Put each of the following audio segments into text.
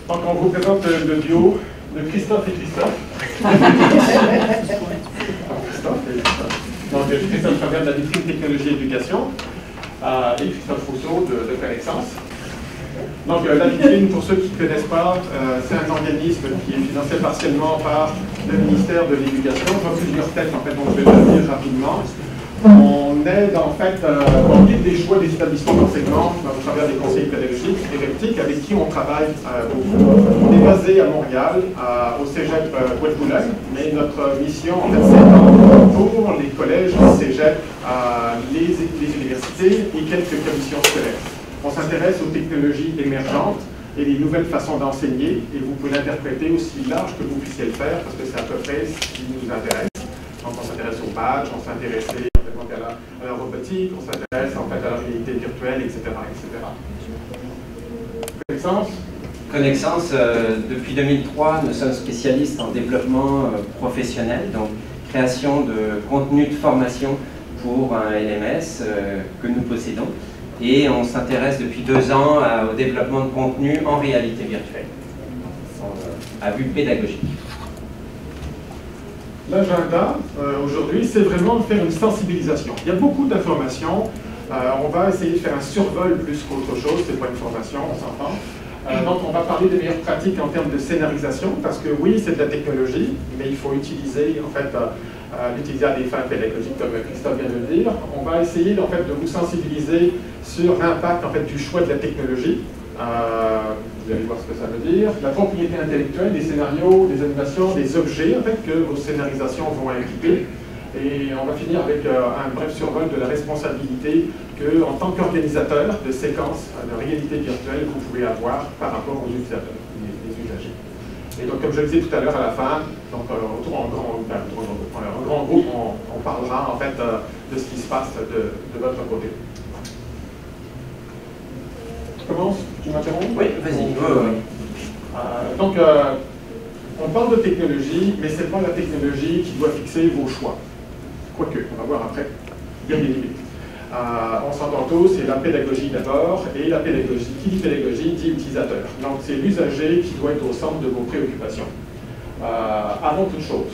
Donc on vous présente le duo de Christophe et Christophe. Donc Christophe Travers de la vitrine Technologie et Éducation et Christophe Rousseau de Connaissance. Donc la vitrine, pour ceux qui ne connaissent pas, c'est un organisme qui est financé partiellement par le ministère de l'Éducation. Je vois plusieurs têtes en fait, donc je vais le dire rapidement. On aide en fait, on guide des choix des établissements d'enseignement au travers des conseils pédagogiques et répliques avec qui on travaille beaucoup. On est basé à Montréal, au Cégep Oued-Boulogne, mais notre mission en fait s'étend pour les collèges, les cégeps, les universités et quelques commissions scolaires. On s'intéresse aux technologies émergentes et les nouvelles façons d'enseigner, et vous pouvez l'interpréter aussi large que vous puissiez le faire, parce que c'est à peu près ce qui nous intéresse. Donc on s'intéresse aux badges, on s'intéresse à la robotique, on s'intéresse en fait à la réalité virtuelle, etc. etc. Connaissance. Connaissance, depuis 2003, nous sommes spécialistes en développement professionnel, donc création de contenu de formation pour un LMS que nous possédons. Et on s'intéresse depuis 2 ans au développement de contenu en réalité virtuelle, à vue pédagogique. L'agenda, aujourd'hui, c'est vraiment de faire une sensibilisation. Il y a beaucoup d'informations. On va essayer de faire un survol plus qu'autre chose. C'est pas une formation, on s'entend. Donc, on va parler des meilleures pratiques en termes de scénarisation, parce que oui, c'est de la technologie, mais il faut utiliser, en fait, l'utiliser à des fins pédagogiques, comme Christophe vient de le dire. On va essayer, en fait, de vous sensibiliser sur l'impact, en fait, du choix de la technologie. Vous allez voir ce que ça veut dire. La propriété intellectuelle, des scénarios, des animations, des objets en fait, que vos scénarisations vont impliquer. Et on va finir avec un bref survol de la responsabilité que, en tant qu'organisateur de séquences de réalité virtuelle, vous pouvez avoir par rapport aux utilisateurs, les usagers. Et donc, comme je le disais tout à l'heure à la fin, donc, en grand groupe, on parlera en fait de ce qui se passe de votre côté. Commence, tu m'interromps? Oui, vas-y. Donc, on parle de technologie, mais ce n'est pas la technologie qui doit fixer vos choix. Quoique, on va voir après, il y a des limites. On s'entend tous, c'est la pédagogie d'abord, et la pédagogie, qui dit pédagogie, dit utilisateur. Donc, c'est l'usager qui doit être au centre de vos préoccupations. Avant toute chose.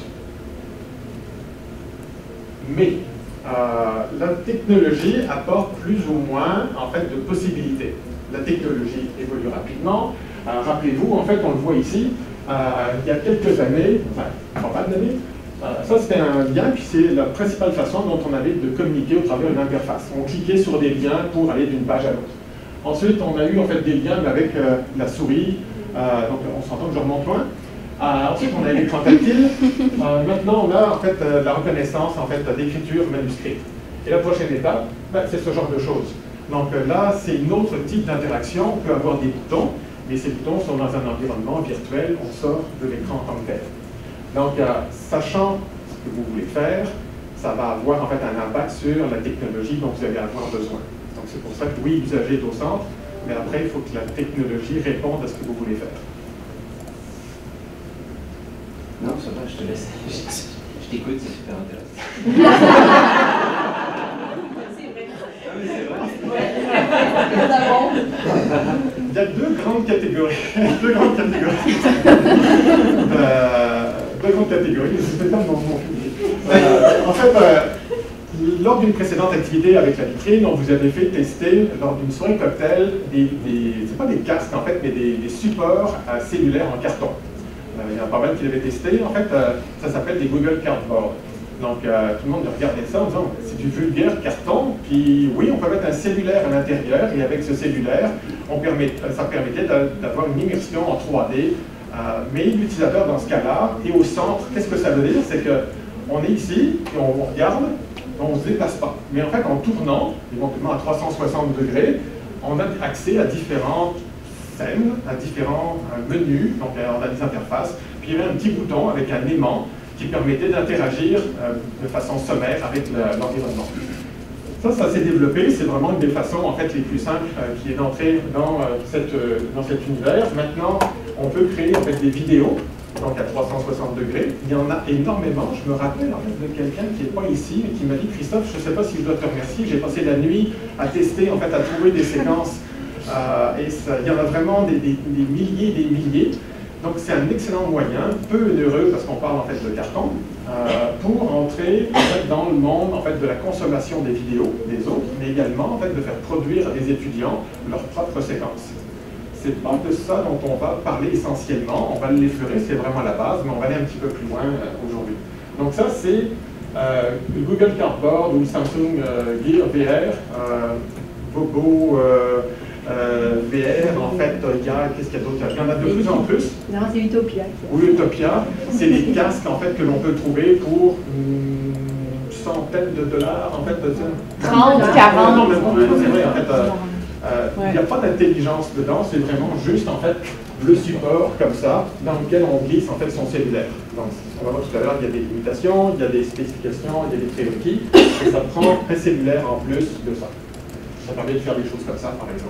Mais, la technologie apporte plus ou moins, en fait, de possibilités. La technologie évolue rapidement. Rappelez-vous, en fait, on le voit ici, il y a quelques années, enfin, pas d'années, ça c'était un lien, puis c'est la principale façon dont on avait de communiquer au travers d'une interface. On cliquait sur des liens pour aller d'une page à l'autre. Ensuite, on a eu en fait des liens avec la souris, donc on s'entend que je remonte loin. Ensuite, on a l'écran tactile. Maintenant, on a en fait la reconnaissance en fait, d'écriture manuscrite. Et la prochaine étape, c'est ce genre de choses. Donc là, c'est un autre type d'interaction. On peut avoir des boutons, mais ces boutons sont dans un environnement virtuel. On sort de l'écran en tant que tel. Donc, sachant ce que vous voulez faire, ça va avoir en fait un impact sur la technologie dont vous allez avoir besoin. Donc, c'est pour ça que oui, l'usager est au centre, mais après, il faut que la technologie réponde à ce que vous voulez faire. Non, ça va, je te laisse. Je t'écoute, c'est super intéressant. Il y a deux grandes catégories. Deux grandes catégories, c'est pas mon public. En fait, lors d'une précédente activité avec la vitrine, on vous avait fait tester, lors d'une soirée cocktail, c'est pas des casques en fait, mais des supports cellulaires en carton. Il y en a pas mal qui l'avaient testé. En fait, ça s'appelle des Google Cardboard. Donc, tout le monde regardait ça en disant c'est du vulgaire carton. Puis, oui, on peut mettre un cellulaire à l'intérieur, et avec ce cellulaire, ça permettait d'avoir une immersion en 3D. Mais l'utilisateur, dans ce cas-là, est au centre. Qu'est-ce que ça veut dire? C'est qu'on est ici, et on regarde, on ne se déplace pas. Mais en fait, en tournant, éventuellement à 360 degrés, on a accès à différentes scènes, à différents menus. Donc, on a des interfaces. Puis, il y avait un petit bouton avec un aimant qui permettait d'interagir de façon sommaire avec l'environnement. Ça s'est développé, c'est vraiment une des façons en fait, les plus simples qui est d'entrer dans cet univers. Maintenant, on peut créer en fait, des vidéos, donc à 360 degrés. Il y en a énormément. Je me rappelle en fait, de quelqu'un qui n'est pas ici, mais qui m'a dit « Christophe, je ne sais pas si je dois te remercier, j'ai passé la nuit à tester, en fait, à trouver des séquences Et il y en a vraiment des milliers et des milliers. Donc c'est un excellent moyen, peu onéreux parce qu'on parle en fait de carton, pour entrer en fait, dans le monde en fait, de la consommation des vidéos des autres, mais également en fait, de faire produire à des étudiants leurs propres séquences. C'est pas de ça dont on va parler essentiellement, on va l'effleurer, c'est vraiment la base, mais on va aller un petit peu plus loin aujourd'hui. Donc ça c'est le Google Cardboard ou le Samsung Gear VR, Bobo VR, en fait, qu'est-ce qu'il y a d'autre? Il y en a de plus en plus. Non, c'est Utopia. Oui, Utopia, c'est des casques en fait que l'on peut trouver pour une centaine de dollars, en fait. 30, 40. Non, mais c'est vrai, en fait, il n'y a pas d'intelligence dedans, c'est vraiment juste, en fait, le support comme ça, dans lequel on glisse, en fait, son cellulaire. Donc, on va voir tout à l'heure, il y a des limitations, il y a des spécifications, il y a des prérequis, et ça prend un cellulaire en plus de ça. Ça permet de faire des choses comme ça, par exemple.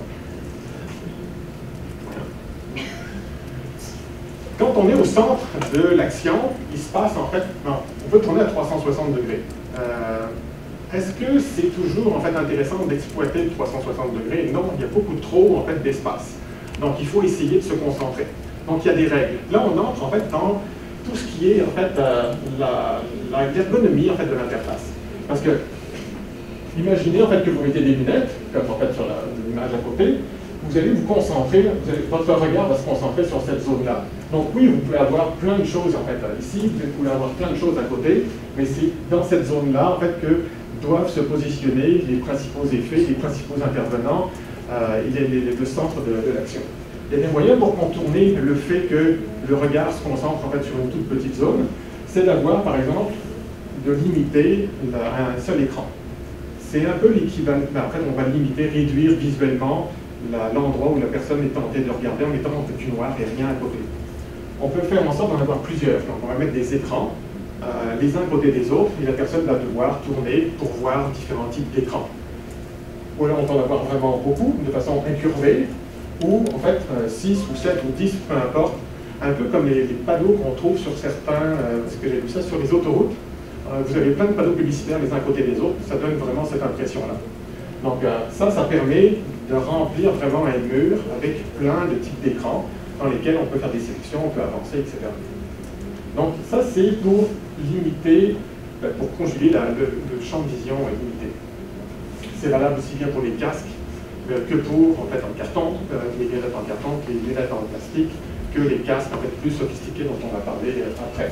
Quand on est au centre de l'action, il se passe en fait, on peut tourner à 360 degrés. Est-ce que c'est toujours en fait intéressant d'exploiter le 360 degrés? Non, il y a beaucoup trop en fait d'espace. Donc il faut essayer de se concentrer. Donc il y a des règles. Là on entre en fait dans tout ce qui est en fait l'ergonomie en fait de l'interface. Parce que imaginez en fait que vous mettez des lunettes, comme en fait sur l'image à côté. Vous allez vous concentrer, votre regard va se concentrer sur cette zone-là. Donc oui, vous pouvez avoir plein de choses en fait ici, vous pouvez avoir plein de choses à côté, mais c'est dans cette zone-là en fait que doivent se positionner les principaux effets, les principaux intervenants, le centre de l'action. Il y a des moyens pour contourner le fait que le regard se concentre en fait sur une toute petite zone, c'est d'avoir par exemple de limiter un seul écran. C'est un peu l'équivalent, après on va limiter, réduire visuellement l'endroit où la personne est tentée de regarder en mettant un petit noir et rien à côté. On peut faire en sorte d'en avoir plusieurs. Donc on va mettre des écrans, les uns à côté des autres, et la personne va devoir tourner pour voir différents types d'écrans. Ou alors on peut en avoir vraiment beaucoup, de façon incurvée, ou en fait 6 ou 7 ou 10, peu importe, un peu comme les panneaux qu'on trouve sur certains, parce que j'ai vu ça sur les autoroutes, vous avez plein de panneaux publicitaires les uns à côté des autres, ça donne vraiment cette impression-là. Donc ça permet de remplir vraiment un mur avec plein de types d'écrans dans lesquels on peut faire des sélections, on peut avancer, etc. Donc ça c'est pour limiter, pour conjuguer le champ de vision limité. C'est valable aussi bien pour les casques que pour en fait en carton, les lunettes en carton, que les lunettes en plastique, que les casques en fait plus sophistiqués dont on va parler après.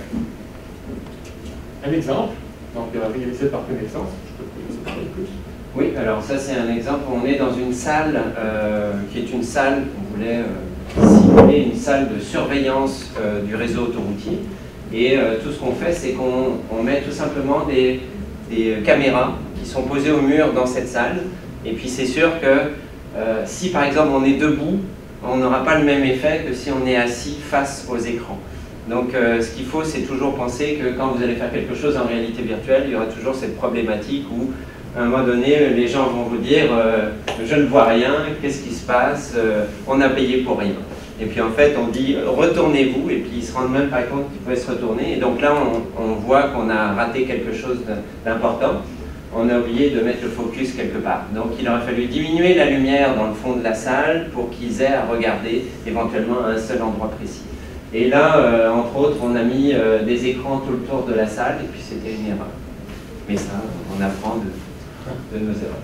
Un exemple, donc réalisé par connaissance, je peux vous en parler plus. Oui, alors ça c'est un exemple, on est dans une salle qui est une salle, on voulait simuler une salle de surveillance du réseau autoroutier, et tout ce qu'on fait c'est qu'on met tout simplement des caméras qui sont posées au mur dans cette salle, et puis c'est sûr que si par exemple on est debout, on n'aura pas le même effet que si on est assis face aux écrans. Donc ce qu'il faut c'est toujours penser que quand vous allez faire quelque chose en réalité virtuelle, il y aura toujours cette problématique où à un moment donné, les gens vont vous dire je ne vois rien, qu'est-ce qui se passe, on a payé pour rien. Et puis en fait, on dit retournez-vous, et puis ils ne se rendent même pas compte qu'ils pouvaient se retourner. Et donc là, on voit qu'on a raté quelque chose d'important. On a oublié de mettre le focus quelque part. Donc il aurait fallu diminuer la lumière dans le fond de la salle pour qu'ils aient à regarder éventuellement à un seul endroit précis. Et là, entre autres, on a mis des écrans tout le tour de la salle, et puis c'était une erreur. Mais ça, on apprend de nos erreurs.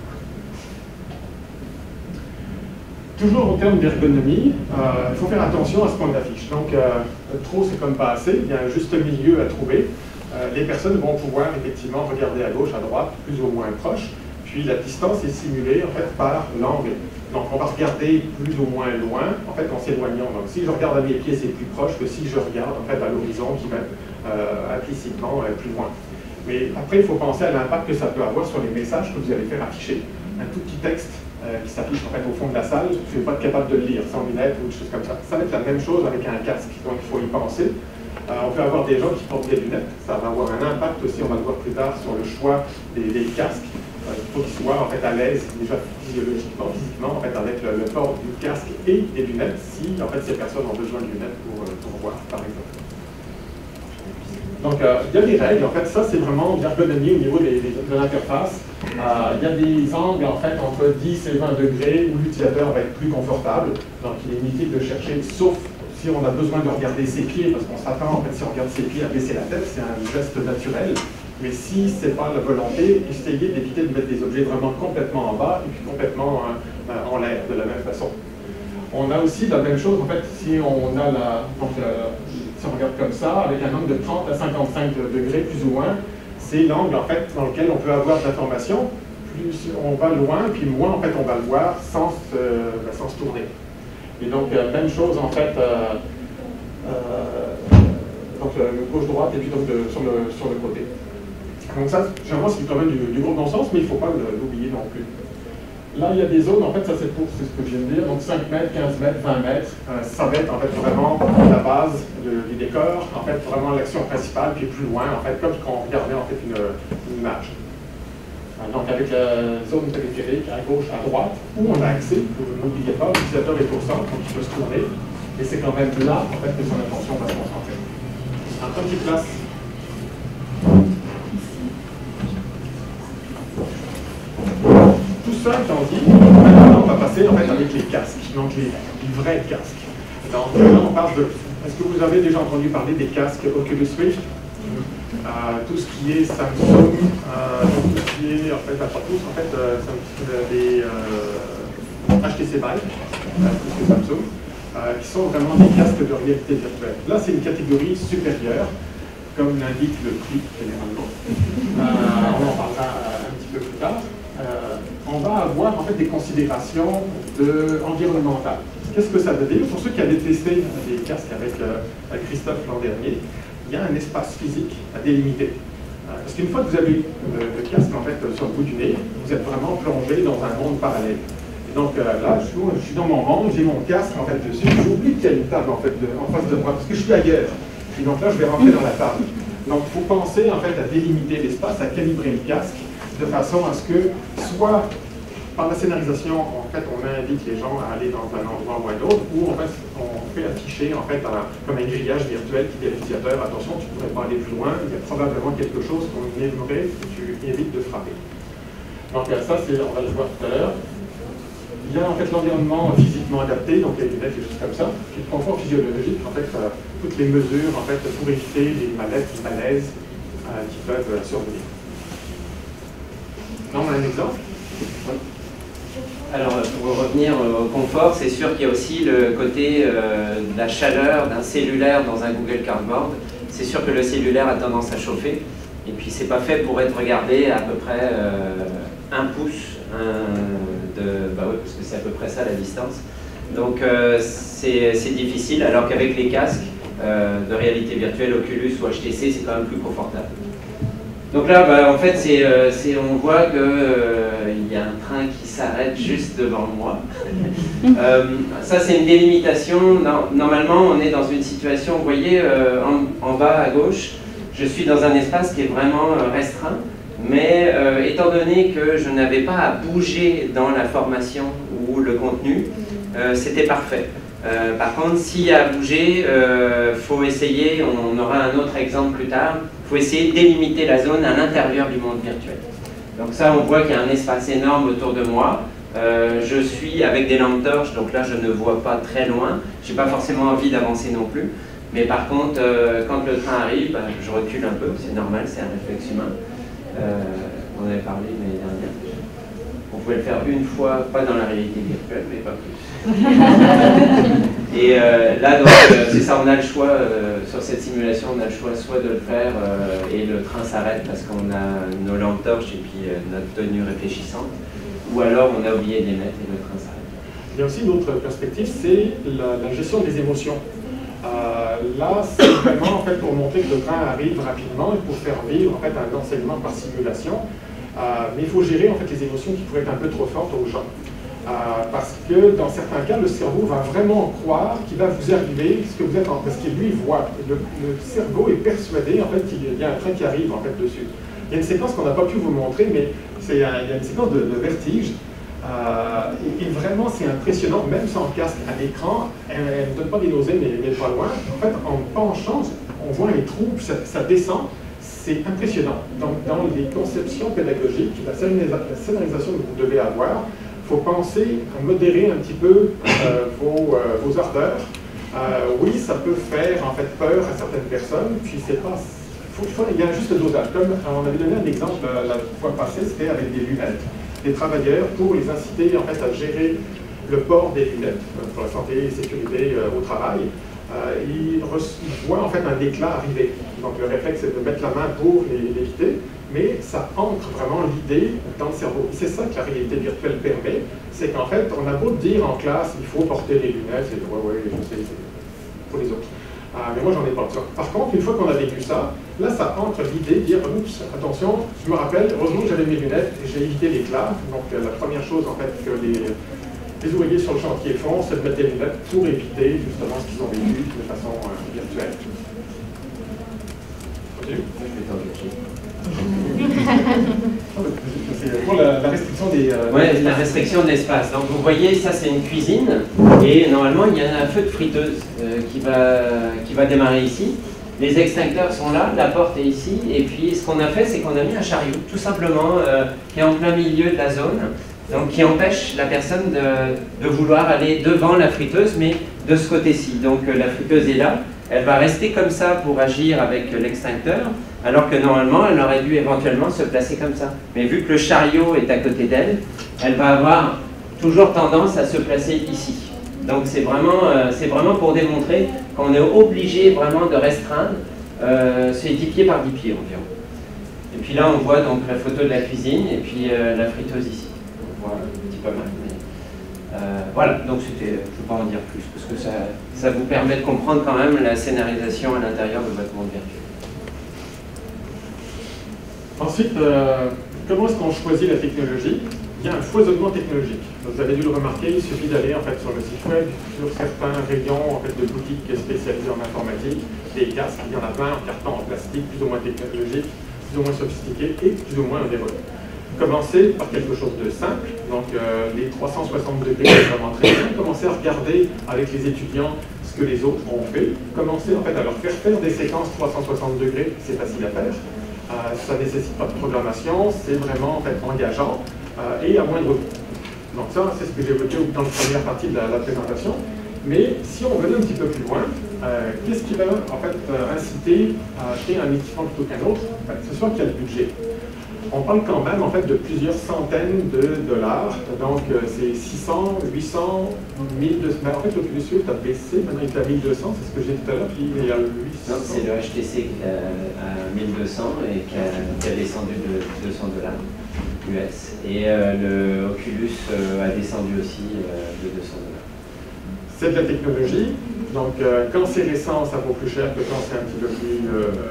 Toujours en termes d'ergonomie, il faut faire attention à ce qu'on affiche. Donc, trop c'est comme pas assez, il y a un juste milieu à trouver. Les personnes vont pouvoir effectivement regarder à gauche, à droite, plus ou moins proche, puis la distance est simulée en fait par l'angle. Donc on va regarder plus ou moins loin, en fait en s'éloignant. Donc si je regarde à mes pieds, c'est plus proche que si je regarde en fait à l'horizon qui va implicitement plus loin. Mais après, il faut penser à l'impact que ça peut avoir sur les messages que vous allez faire afficher. Un tout petit texte qui s'affiche en fait au fond de la salle, vous n'êtes pas capable de le lire sans lunettes ou des choses comme ça. Ça va être la même chose avec un casque, donc il faut y penser. On peut avoir des gens qui portent des lunettes, ça va avoir un impact aussi, on va le voir plus tard, sur le choix des casques. Il faut qu'ils soient en fait à l'aise déjà physiologiquement, physiquement en fait, avec le port du casque et des lunettes, si en fait ces personnes ont besoin de lunettes pour voir, par exemple. Donc, il y a des règles. En fait, ça, c'est vraiment l'ergonomie au niveau de l'interface. Il y a des angles, en fait, entre 10 et 20 degrés où l'utilisateur va être plus confortable. Donc, il est inutile de chercher, sauf si on a besoin de regarder ses pieds, parce qu'on s'attend, en fait, si on regarde ses pieds, à baisser la tête. C'est un geste naturel. Mais si ce n'est pas la volonté, essayez d'éviter de mettre des objets vraiment complètement en bas et puis complètement en l'air de la même façon. On a aussi la même chose, en fait, si on a si on regarde comme ça, avec un angle de 30 à 55 degrés, plus ou moins, c'est l'angle, en fait, dans lequel on peut avoir de l'information. Plus on va loin, puis moins, en fait, on va le voir sans se tourner. Et donc, même chose, en fait, gauche-droite, et puis donc sur le côté. Donc ça, généralement, c'est quand même du gros bon sens, mais il ne faut pas l'oublier non plus. Là, il y a des zones, en fait, ça c'est ce que je viens de dire, donc 5 mètres, 15 mètres, 20 mètres, ça va être en fait vraiment la base du décor, en fait, vraiment l'action principale, puis plus loin, en fait, comme quand on regardait en fait une image. Donc avec la zone périphérique à gauche, à droite, où on a accès, n'oubliez pas, l'utilisateur est au centre, donc il peut se tourner, et c'est quand même là, en fait, que son attention va se concentrer. En petite place. Tout ça étant dit, maintenant on va passer en fait avec les casques, donc les vrais casques. Donc là on parle de... Est-ce que vous avez déjà entendu parler des casques Oculus Rift? Tout ce qui est Samsung, tout ce qui est, en fait, pas tous, en fait, des HTC Vive, plus que Samsung, qui sont vraiment des casques de réalité virtuelle. Là c'est une catégorie supérieure, comme l'indique le prix généralement. On en parlera un petit peu plus tard. On va avoir en fait des considérations environnementales. Qu'est-ce que ça veut dire? Pour ceux qui avaient testé des casques avec Christophe l'an dernier, il y a un espace physique à délimiter. Parce qu'une fois que vous avez le casque en fait, sur le bout du nez, vous êtes vraiment plongé dans un monde parallèle. Et donc là, je suis dans mon monde, j'ai mon casque en fait dessus, j'oublie qu'il y a une table en fait en face de moi, parce que je suis ailleurs. Et donc là, je vais rentrer dans la table. Donc il faut penser en fait à délimiter l'espace, à calibrer le casque, de façon à ce que, soit par la scénarisation, en fait, on invite les gens à aller dans un endroit ou un autre, ou en fait, on fait afficher en fait, comme un grillage virtuel qui dit à l'utilisateur, attention, tu ne pourrais pas aller plus loin, il y a probablement quelque chose qu'on aimerait que tu évites de frapper. Donc ça, on va le voir tout à l'heure. Il y a en fait l'environnement physiquement adapté, donc les lunettes, des choses comme ça, puis le confort physiologique, en fait, toutes les mesures en fait, pour éviter les malaises qui peuvent survenir. Non, on a un exemple? Alors, pour revenir au confort, c'est sûr qu'il y a aussi le côté de la chaleur d'un cellulaire dans un Google Cardboard. C'est sûr que le cellulaire a tendance à chauffer, et puis c'est pas fait pour être regardé à peu près 1 pouce, bah oui, parce que c'est à peu près ça la distance. Donc c'est difficile, alors qu'avec les casques de réalité virtuelle Oculus ou HTC, c'est quand même plus confortable. Donc là, bah, en fait, on voit qu'il y a un train qui s'arrête juste devant moi. Ça, c'est une délimitation. Normalement, on est dans une situation, vous voyez, en bas à gauche, je suis dans un espace qui est vraiment restreint, mais étant donné que je n'avais pas à bouger dans la formation ou le contenu, c'était parfait. Par contre, s'il y a à bouger, faut essayer, on aura un autre exemple plus tard, il faut essayer de délimiter la zone à l'intérieur du monde virtuel. Donc ça, on voit qu'il y a un espace énorme autour de moi. Je suis avec des lampes torches, donc là je ne vois pas très loin. Je n'ai pas forcément envie d'avancer non plus. Mais par contre, quand le train arrive, bah, je recule un peu, c'est normal, c'est un réflexe humain. On avait parlé l'année dernière. On pouvait le faire une fois, pas dans la réalité virtuelle, mais pas plus. Et là, donc, c'est ça, on a le choix, sur cette simulation, on a le choix soit de le faire et le train s'arrête parce qu'on a nos lampes torches et puis notre tenue réfléchissante, ou alors on a oublié de les mettre et le train s'arrête. Il y a aussi une autre perspective, c'est la gestion des émotions. Là, c'est vraiment en fait, pour montrer que le train arrive rapidement et pour faire vivre en fait, un enseignement par simulation. Mais il faut gérer en fait, les émotions qui pourraient être un peu trop fortes aux gens. Parce que dans certains cas, le cerveau va vraiment croire qu'il va vous arriver ce que vous êtes en train, parce qu'il lui voit. Le cerveau est persuadé en fait, qu'il y a un train qui arrive en fait, dessus. Il y a une séquence qu'on n'a pas pu vous montrer, mais il y a une séquence de vertige. Et vraiment, c'est impressionnant, même sans casque à l'écran, elle ne donne pas des nausées, mais pas loin. En fait, en penchant, on on voit les trous, ça descend, c'est impressionnant. Donc dans les conceptions pédagogiques, la scénarisation que vous devez avoir, il faut penser à modérer un petit peu vos ardeurs. Oui, ça peut faire en fait peur à certaines personnes, puis c'est pas... il y a un juste dosage. Comme on avait donné un exemple la fois passée, c'était avec des lunettes, des travailleurs, pour les inciter en fait à gérer le port des lunettes pour la santé et sécurité au travail. Ils voient en fait un éclat arriver. Donc le réflexe c'est de mettre la main pour l'éviter, mais ça ancre vraiment l'idée dans le cerveau. C'est ça que la réalité virtuelle permet, c'est qu'en fait, on a beau dire en classe, il faut porter les lunettes, c'est ouais, je sais, c'est pour les autres. Mais moi, j'en ai pas besoin. Par contre, une fois qu'on a vécu ça, là, ça entre l'idée de dire, oups, attention, je me rappelle, heureusement que j'avais mes lunettes et j'ai évité l'éclat. Donc la première chose en fait que les ouvriers sur le chantier font, c'est de mettre des lunettes pour éviter justement ce qu'ils ont vécu de façon virtuelle. Continue. C'est pour la restriction des... Ouais, la restriction de l'espace. Donc vous voyez, ça c'est une cuisine, et normalement il y a un feu de friteuse qui va démarrer ici. Les extincteurs sont là, la porte est ici, et puis ce qu'on a fait, c'est qu'on a mis un chariot, tout simplement, qui est en plein milieu de la zone, donc qui empêche la personne de vouloir aller devant la friteuse, mais de ce côté-ci. Donc la friteuse est là, elle va rester comme ça pour agir avec l'extincteur, alors que normalement, elle aurait dû éventuellement se placer comme ça. Mais vu que le chariot est à côté d'elle, elle va avoir toujours tendance à se placer ici. Donc c'est vraiment pour démontrer qu'on est obligé vraiment de restreindre, c'est 10 pieds par 10 pieds environ. Et puis là, on voit donc la photo de la cuisine et puis la friteuse ici. On voit un petit peu mal. Mais, voilà, donc c'était, je ne vais pas en dire plus, parce que ça vous permet de comprendre quand même la scénarisation à l'intérieur de votre monde virtuel. Ensuite, comment est-ce qu'on choisit la technologie? Il y a un foisonnement technologique. Vous avez dû le remarquer, il suffit d'aller en fait sur le site web, sur certains rayons en fait, de boutiques spécialisées en informatique, des casques, il y en a plein en carton, en plastique, plus ou moins technologiques, plus ou moins sophistiqués et plus ou moins onéreux. Commencez par quelque chose de simple, donc les 360 degrés c'est vraiment très bien. Commencez à regarder avec les étudiants ce que les autres ont fait. Commencez en fait à leur faire des séquences 360 degrés, c'est facile à faire. Ça ne nécessite pas de programmation, c'est vraiment en fait engageant et à moindre coût. Donc ça, c'est ce que j'ai évoqué dans la première partie de la présentation. Mais si on veut aller un petit peu plus loin, qu'est-ce qui va en fait inciter à acheter un équipement plutôt qu'un autre? C'est soit qu'il y a le budget. On parle quand même en fait de plusieurs centaines de dollars, donc c'est 600, 800, 1200. Mais en fait, l'Oculus Rift a baissé, maintenant il est à 1200, c'est ce que j'ai dit tout à l'heure, puis il est à 800. Non, c'est le HTC qui est à 1200 et qui a descendu de 200 $ US. Et le Oculus a descendu aussi de 200 $. C'est de la technologie, donc quand c'est récent, ça vaut plus cher que quand c'est un petit peu plus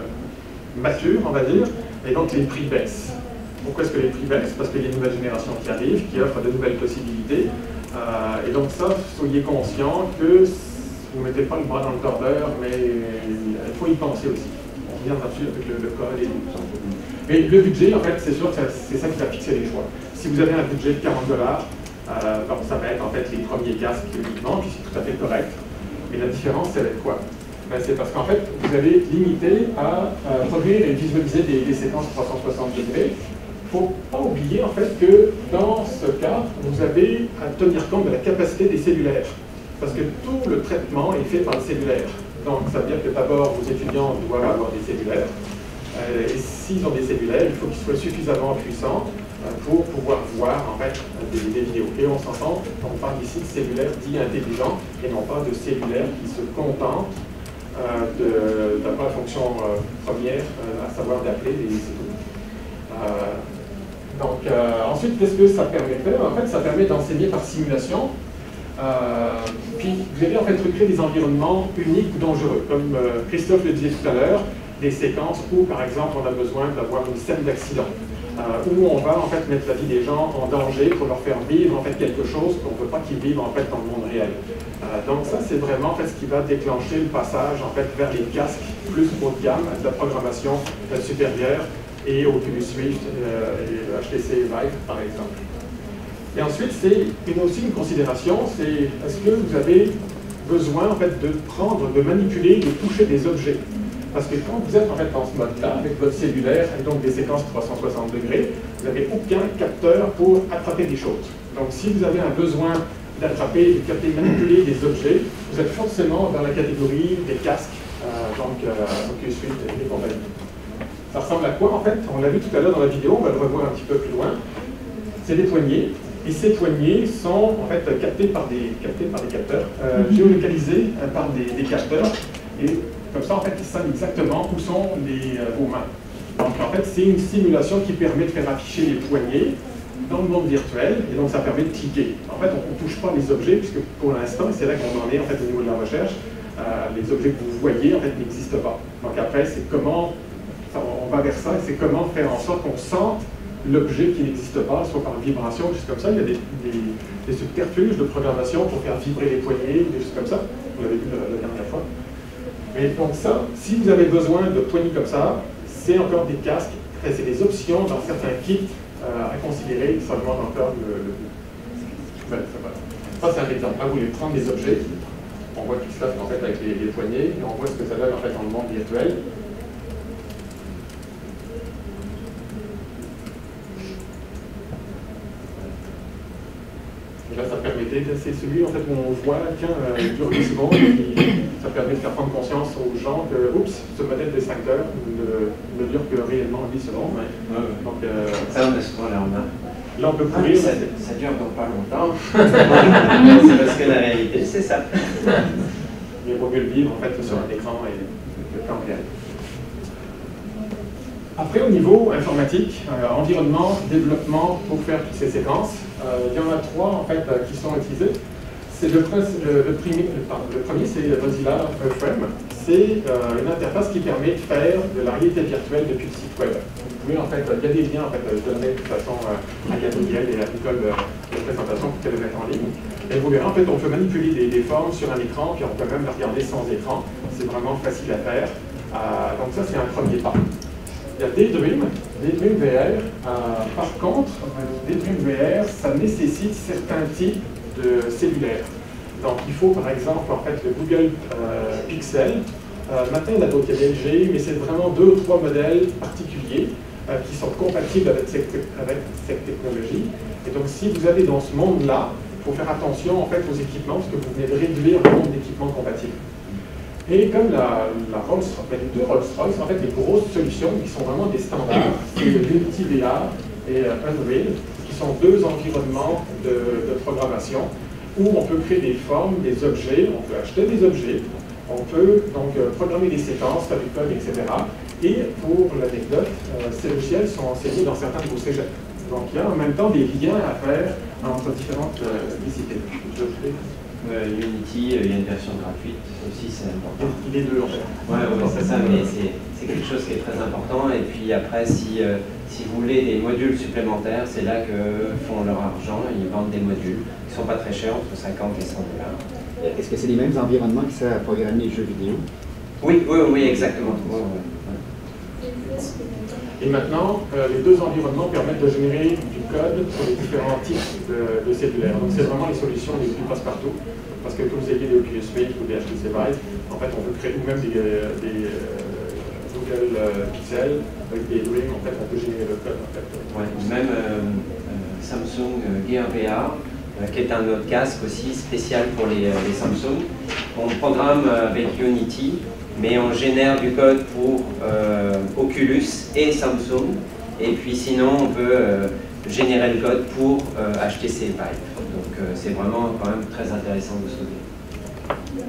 mature, on va dire, et donc les prix baissent. Pourquoi est-ce que les prix baissent? Parce qu'il y a une nouvelle génération qui arrive, qui offre de nouvelles possibilités. Et donc ça, soyez conscient que vous ne mettez pas le bras dans le tordeur, mais il faut y penser aussi. On reviendra dessus avec le code et tout ça. Mais le budget, en fait, c'est sûr que c'est ça qui va fixer les choix. Si vous avez un budget de 40 $, donc ça va être en fait les premiers casques uniquement, puis c'est tout à fait correct. Mais la différence, ça va être quoi? C'est parce qu'en fait, vous allez limiter à produire et visualiser des séquences 360 degrés. Il ne faut pas oublier en fait que dans ce cas, vous avez à tenir compte de la capacité des cellulaires. Parce que tout le traitement est fait par le cellulaire. Donc ça veut dire que d'abord, vos étudiants doivent avoir des cellulaires. Et s'ils ont des cellulaires, il faut qu'ils soient suffisamment puissants pour pouvoir voir en fait des vidéos. Et on s'entend, on parle ici de cellulaires dits intelligents et non pas de cellulaires qui se contentent d'avoir la fonction première, à savoir d'appeler les étudiants. Ensuite, qu'est-ce que ça permet de faire? En fait, ça permet d'enseigner par simulation. Puis, vous allez en fait recréer des environnements uniques ou dangereux. Comme Christophe le disait tout à l'heure, des séquences où, par exemple, on a besoin d'avoir une scène d'accident. Où on va en fait mettre la vie des gens en danger pour leur faire vivre en fait quelque chose qu'on ne veut pas qu'ils vivent en fait dans le monde réel. Donc ça c'est vraiment en fait ce qui va déclencher le passage en fait vers les casques plus haut de gamme, de la programmation supérieure et Oculus Rift et HTC Vive par exemple. Et ensuite c'est aussi une considération, c'est est-ce que vous avez besoin en fait de manipuler, de toucher des objets. Parce que quand vous êtes en fait dans ce mode-là, avec votre cellulaire, et donc des séquences 360 degrés, vous n'avez aucun capteur pour attraper des choses. Donc si vous avez un besoin d'attraper, de capter, manipuler des objets, vous êtes forcément dans la catégorie des casques, Oculus Rift et compagnie. Ça ressemble à quoi en fait? On l'a vu tout à l'heure dans la vidéo, on va le revoir un petit peu plus loin. C'est des poignées, et ces poignées sont en fait captées par des capteurs, géolocalisés par des capteurs, et comme ça en fait ils savent exactement où sont vos mains. Donc en fait c'est une simulation qui permet de faire afficher les poignées dans le monde virtuel, et donc ça permet de cliquer. En fait on ne touche pas les objets, puisque pour l'instant, c'est là qu'on en est en fait au niveau de la recherche, les objets que vous voyez en fait n'existent pas. Donc après c'est comment, on va vers ça, et c'est comment faire en sorte qu'on sente l'objet qui n'existe pas, soit par vibration, juste comme ça. Il y a des subterfuges de programmation pour faire vibrer les poignées, des choses comme ça. Vous l'avez vu la dernière fois. Mais donc ça, si vous avez besoin de poignées comme ça, c'est encore des casques, c'est des options dans certains kits à considérer, ça demande encore le coût. Ça c'est un exemple. Là, vous voulez prendre des objets, on voit ce qui se passe en fait avec les poignées, et on voit ce que ça donne en fait dans le monde virtuel. Là, ça permettait, c'est celui en fait, où on voit, tiens, dure 10 secondes, ça permet de faire prendre conscience aux gens que, oups, ce modèle des 5 heures ne dure que réellement 10 secondes. Donc, ça, on a souvent là, là, on peut courir. Ça dure donc pas longtemps. C'est parce que la réalité, c'est ça. Il vaut mieux le vivre en fait sur un écran et le plan réel. Après, au niveau informatique, environnement, développement pour faire toutes ces séquences, il y en a 3 en fait qui sont utilisés. C'est le premier, c'est Mozilla Frame. C'est une interface qui permet de faire de la réalité virtuelle depuis le site web. Vous pouvez en fait, il y a des liens en fait, je donnerai de toute façon à Gabriel et à Nicole de présentation pour qu'elle le mette en ligne. Et vous verrez, en fait, on peut manipuler des formes sur un écran, puis on peut même la regarder sans écran. C'est vraiment facile à faire. Donc ça, c'est un premier pas. Il y a Daydream VR. Par contre, Daydream VR, ça nécessite certains types de cellulaires. Donc il faut par exemple en fait le Google Pixel. Maintenant il y en a d'autres, il y a LG, mais c'est vraiment 2 ou 3 modèles particuliers qui sont compatibles avec cette technologie. Et donc si vous allez dans ce monde-là, il faut faire attention en fait aux équipements, parce que vous venez de réduire le nombre d'équipements compatibles. Et comme la Rolls-Royce, les 2 Rolls-Royce, en fait, les grosses solutions qui sont vraiment des standards, c'est le Multi-VR et Unreal, qui sont 2 environnements de programmation où on peut créer des formes, des objets, on peut acheter des objets, on peut donc programmer des séquences, faire du code, etc. Et pour l'anecdote, ces logiciels sont enseignés dans certains de vos cégeps. Donc il y a en même temps des liens à faire entre différentes disciplines. Unity, il y a une version gratuite aussi, c'est important. Les 2 en fait. Ouais, c'est ça, mais c'est quelque chose qui est très important. Et puis après, si vous voulez des modules supplémentaires, c'est là que font leur argent. Ils vendent des modules qui ne sont pas très chers, entre 50 et 100 $. Est-ce que c'est les mêmes environnements qui servent à programmer les jeux vidéo? Oui, exactement. Et maintenant, les 2 environnements permettent de générer du code pour les différents types de cellulaires. Donc c'est vraiment les solutions les plus passe-partout. Parce que que vous ayez des Oculus Rift ou des HTC Vive, en fait on peut créer, ou même des Google Pixel, avec des Dream, en fait on peut générer le code. En fait. Ouais, même Samsung Gear VR, qui est un autre casque aussi spécial pour les Samsung. On programme avec Unity, mais on génère du code pour Oculus et Samsung, et puis sinon on peut générer le code pour HTC Vive. Donc c'est vraiment quand même très intéressant de ce côté.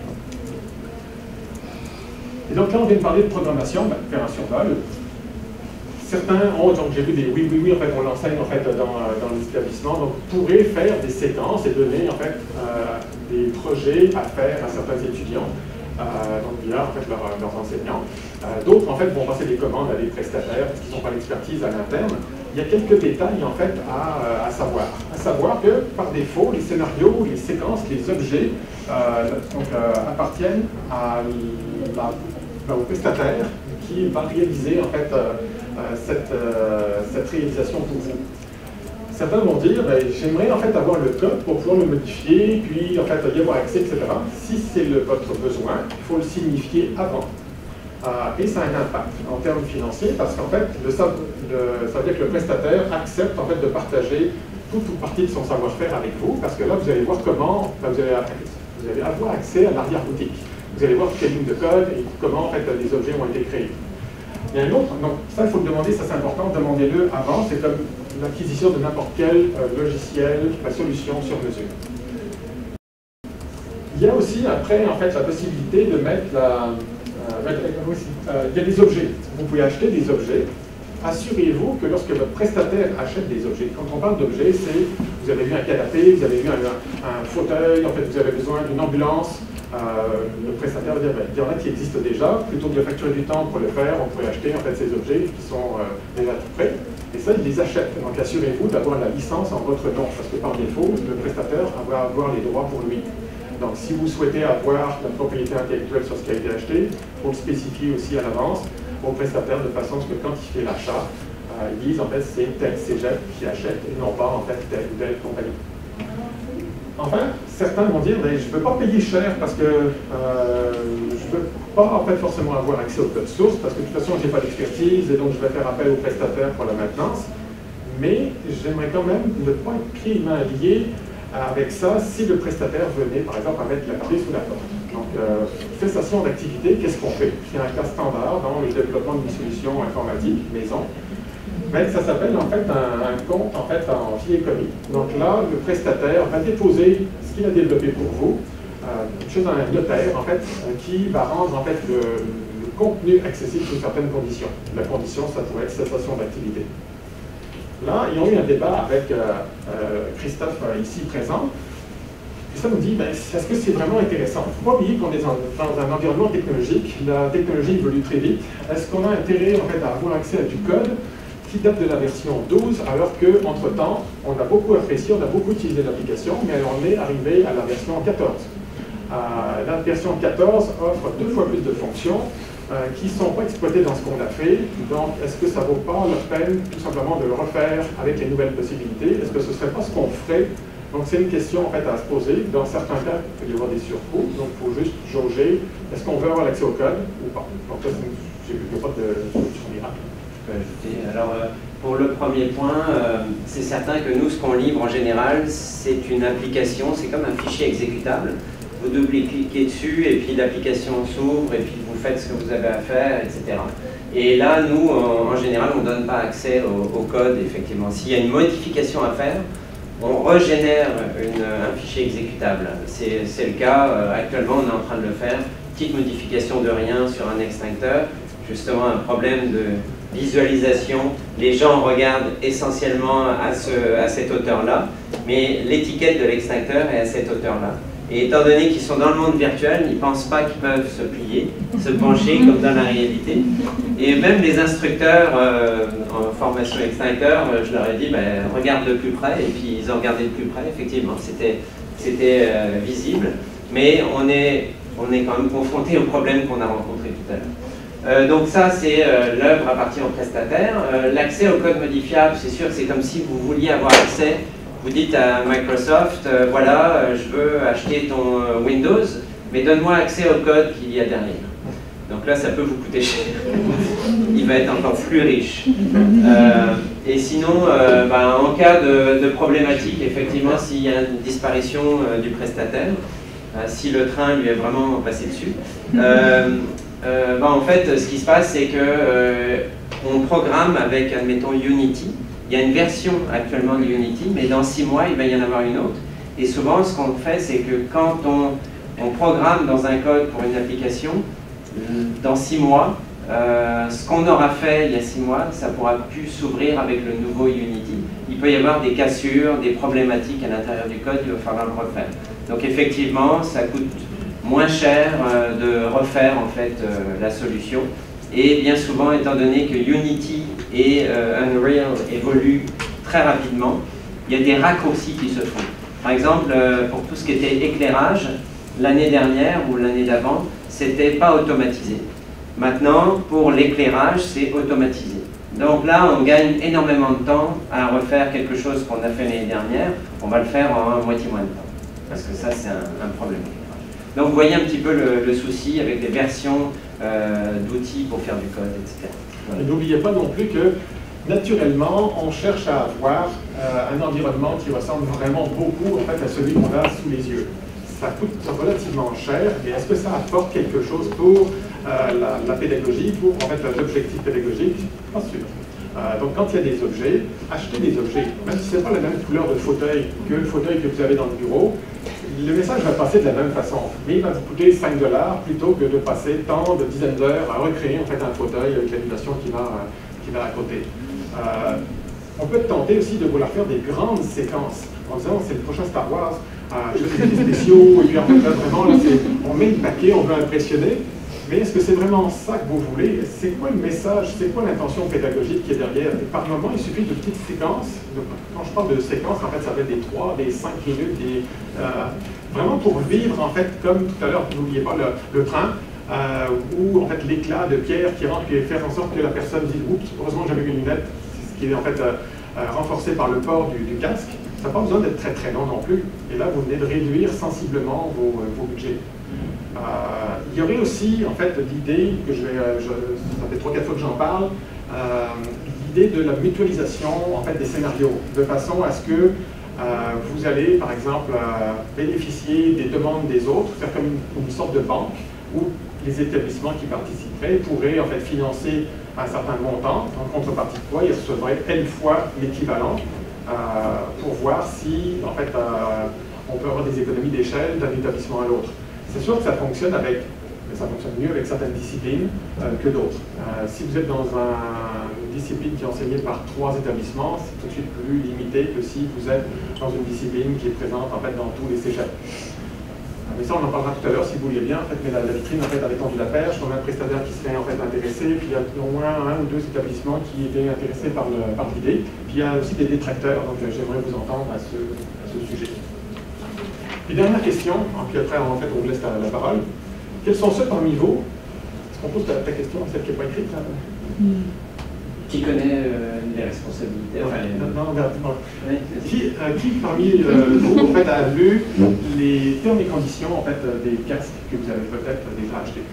Et donc là on vient de parler de programmation, faire un survol. Certains ont, donc j'ai vu des oui, en fait on l'enseigne en fait dans les établissements, donc pourraient faire des séquences et donner en fait des projets à faire à certains étudiants. Donc via en fait, leurs enseignants. D'autres en fait vont passer des commandes à des prestataires parce qu'ils n'ont pas l'expertise à l'interne. Il y a quelques détails en fait à savoir. À savoir que par défaut, les scénarios, les séquences, les objets appartiennent au prestataire qui va réaliser en fait cette réalisation pour vous. Certains vont dire, j'aimerais en fait avoir le code pour pouvoir le modifier, puis en fait y avoir accès, etc. Si c'est votre besoin, il faut le signifier avant. Et ça a un impact en termes financiers parce qu'en fait, ça veut dire que le prestataire accepte en fait, de partager toute ou partie de son savoir-faire avec vous, parce que là, vous allez voir comment vous allez avoir accès à l'arrière-boutique. Vous allez voir quelle ligne de code et comment en fait, les objets ont été créés. Il y a un autre, donc ça, il faut le demander, ça c'est important, demandez-le avant, c'est comme l'acquisition de n'importe quel logiciel, la solution sur mesure. Il y a aussi après en fait la possibilité de mettre il y a des objets. Vous pouvez acheter des objets. Assurez-vous que lorsque votre prestataire achète des objets, quand on parle d'objets, c'est vous avez vu un canapé, vous avez vu un fauteuil, en fait vous avez besoin d'une ambulance. Le prestataire va dire il y en a qui existent déjà, plutôt que de facturer du temps pour le faire, on pourrait acheter en fait ces objets qui sont déjà tout prêts. Et ça, il les achète. Donc assurez-vous d'avoir la licence en votre nom, parce que par défaut, le prestataire va avoir les droits pour lui. Donc si vous souhaitez avoir la propriété intellectuelle sur ce qui a été acheté, il faut le spécifier aussi à l'avance au prestataire de façon à ce que quand il fait l'achat, ils disent en fait c'est tel cégep qui achète et non pas en fait telle ou telle compagnie. Enfin, certains vont dire mais je ne veux pas payer cher parce que je ne veux pas en fait forcément avoir accès au code source parce que de toute façon je n'ai pas d'expertise et donc je vais faire appel au prestataire pour la maintenance. Mais j'aimerais quand même ne pas être pieds et mains liés avec ça si le prestataire venait par exemple à mettre la clé sous la porte. Donc cessation d'activité, qu'est-ce qu'on fait? C'est un cas standard dans le développement d'une solution informatique maison. Mais ça s'appelle en fait un compte en fait en fideicommis. Donc là, le prestataire va déposer ce qu'il a développé pour vous chez un notaire en fait qui va rendre en fait le contenu accessible sous certaines conditions. La condition, ça pourrait être cessation d'activité. Là, ils ont eu un débat avec Christophe ici présent. Et ça nous dit, est-ce que c'est vraiment intéressant? Il ne faut pas oublier qu'on est dans un environnement technologique. La technologie évolue très vite. Est-ce qu'on a intérêt en fait, à avoir accès à du code qui date de la version 12, alors qu'entre-temps, on a beaucoup apprécié, on a beaucoup utilisé l'application, mais on est arrivé à la version 14. La version 14 offre 2 fois plus de fonctions qui ne sont pas exploitées dans ce qu'on a fait. Donc, est-ce que ça ne vaut pas la peine tout simplement de le refaire avec les nouvelles possibilités? Est-ce que ce ne serait pas ce qu'on ferait? Donc, c'est une question en fait, à se poser. Dans certains cas, il peut y avoir des surcoûts. Donc, il faut juste jauger. Est-ce qu'on veut avoir l'accès au code ou pas? Donc, ça, il n'y a pas de solution miracle. Alors, pour le premier point, c'est certain que nous, ce qu'on livre en général, c'est une application, c'est comme un fichier exécutable. Vous double-cliquez dessus et puis l'application s'ouvre et puis vous faites ce que vous avez à faire, etc. Et là, nous, en général, on ne donne pas accès au code, effectivement. S'il y a une modification à faire, on régénère un fichier exécutable. C'est le cas, actuellement, on est en train de le faire. Petite modification de rien sur un extincteur, justement un problème de visualisation. Les gens regardent essentiellement à cette hauteur-là, mais l'étiquette de l'extincteur est à cette hauteur-là. Et étant donné qu'ils sont dans le monde virtuel, ils ne pensent pas qu'ils peuvent se plier, se pencher comme dans la réalité. Et même les instructeurs en formation extincteur, je leur ai dit, regarde de plus près, et puis ils ont regardé de plus près, effectivement, c'était visible. Mais on est quand même confronté au problème qu'on a rencontré tout à l'heure. Donc ça, c'est l'œuvre appartient au prestataire. L'accès au code modifiable, c'est sûr, c'est comme si vous vouliez avoir accès. Vous dites à Microsoft, voilà, je veux acheter ton Windows, mais donne-moi accès au code qu'il y a derrière. Donc là, ça peut vous coûter cher. Il va être encore plus riche. Et sinon, en cas de problématique, effectivement, s'il y a une disparition du prestataire, si le train lui est vraiment passé dessus, en fait, ce qui se passe, c'est qu'on programme avec, admettons, Unity. Il y a une version actuellement de Unity, mais dans 6 mois, il va y en avoir une autre. Et souvent, ce qu'on fait, c'est que quand on programme dans un code pour une application, dans 6 mois, ce qu'on aura fait il y a 6 mois, ça ne pourra plus s'ouvrir avec le nouveau Unity. Il peut y avoir des cassures, des problématiques à l'intérieur du code, il va falloir le refaire. Donc effectivement, ça coûte moins cher de refaire en fait la solution. Et bien souvent, étant donné que Unity et Unreal évoluent très rapidement, il y a des raccourcis qui se font. Par exemple, pour tout ce qui était éclairage, l'année dernière ou l'année d'avant, c'était pas automatisé. Maintenant, pour l'éclairage, c'est automatisé. Donc là, on gagne énormément de temps à refaire quelque chose qu'on a fait l'année dernière. On va le faire en moitié moins de temps. Parce que ça, c'est un problème. Donc vous voyez un petit peu le souci avec des versions d'outils pour faire du code, etc. Voilà. Et n'oubliez pas non plus que, naturellement, on cherche à avoir un environnement qui ressemble vraiment beaucoup en fait, à celui qu'on a sous les yeux. Ça coûte relativement cher, mais est-ce que ça apporte quelque chose pour la pédagogie, pour en fait, l'objectif pédagogique? Pas sûr. Donc quand il y a des objets, achetez des objets. Même si ce n'est pas la même couleur de fauteuil que le fauteuil que vous avez dans le bureau, le message va passer de la même façon. Mais il va vous coûter 5 $ plutôt que de passer tant de dizaines d'heures à recréer en fait, un fauteuil avec l'animation qui va à côté. On peut être tenté aussi de vouloir faire des grandes séquences en disant c'est le prochain Star Wars, je fais des spéciaux, et puis en fait là, vraiment là, on met le paquet, on veut impressionner. Mais est-ce que c'est vraiment ça que vous voulez? C'est quoi le message? C'est quoi l'intention pédagogique qui est derrière? Et par moment, il suffit de petites séquences. Donc, quand je parle de séquences, en fait, ça va être des 3, des 5 minutes, vraiment pour vivre, en fait, comme tout à l'heure, n'oubliez pas le train, ou en fait l'éclat de pierre qui rentre, qui fait en sorte que la personne dise « Oups, heureusement j'avais mes lunettes », ce qui est en fait renforcé par le port du casque. Ça n'a pas besoin d'être très très long non plus. Et là, vous venez de réduire sensiblement vos budgets. Il y aurait aussi, en fait, l'idée, que ça fait 3-4 fois que j'en parle, l'idée de la mutualisation, en fait, des scénarios, de façon à ce que vous allez, par exemple, bénéficier des demandes des autres, faire comme une sorte de banque, où les établissements qui participeraient pourraient, en fait, financer un certain montant, en contrepartie de quoi ils recevraient N fois l'équivalent, pour voir si, en fait, on peut avoir des économies d'échelle d'un établissement à l'autre. C'est sûr que ça fonctionne ça fonctionne mieux avec certaines disciplines que d'autres. Si vous êtes dans une discipline qui est enseignée par 3 établissements, c'est tout de suite plus limité que si vous êtes dans une discipline qui est présente en fait dans tous les cégeps. Mais ça, on en parlera tout à l'heure si vous voulez bien. En fait, mais la vitrine en fait, avait tendu la perche, on a un prestataire qui serait en fait intéressé, puis il y a au moins 1 ou 2 établissements qui étaient intéressés par l'idée. Puis il y a aussi des détracteurs, donc j'aimerais vous entendre à ce sujet. Puis dernière question, puis après en fait on vous laisse la parole. Quels sont ceux parmi vous, est-ce qu'on pose ta question, celle qui n'est pas écrite là? Qui connaît les responsabilités? Enfin, oui. Qui parmi vous en fait, a lu les termes et conditions en fait, des casques que vous avez peut-être déjà achetés?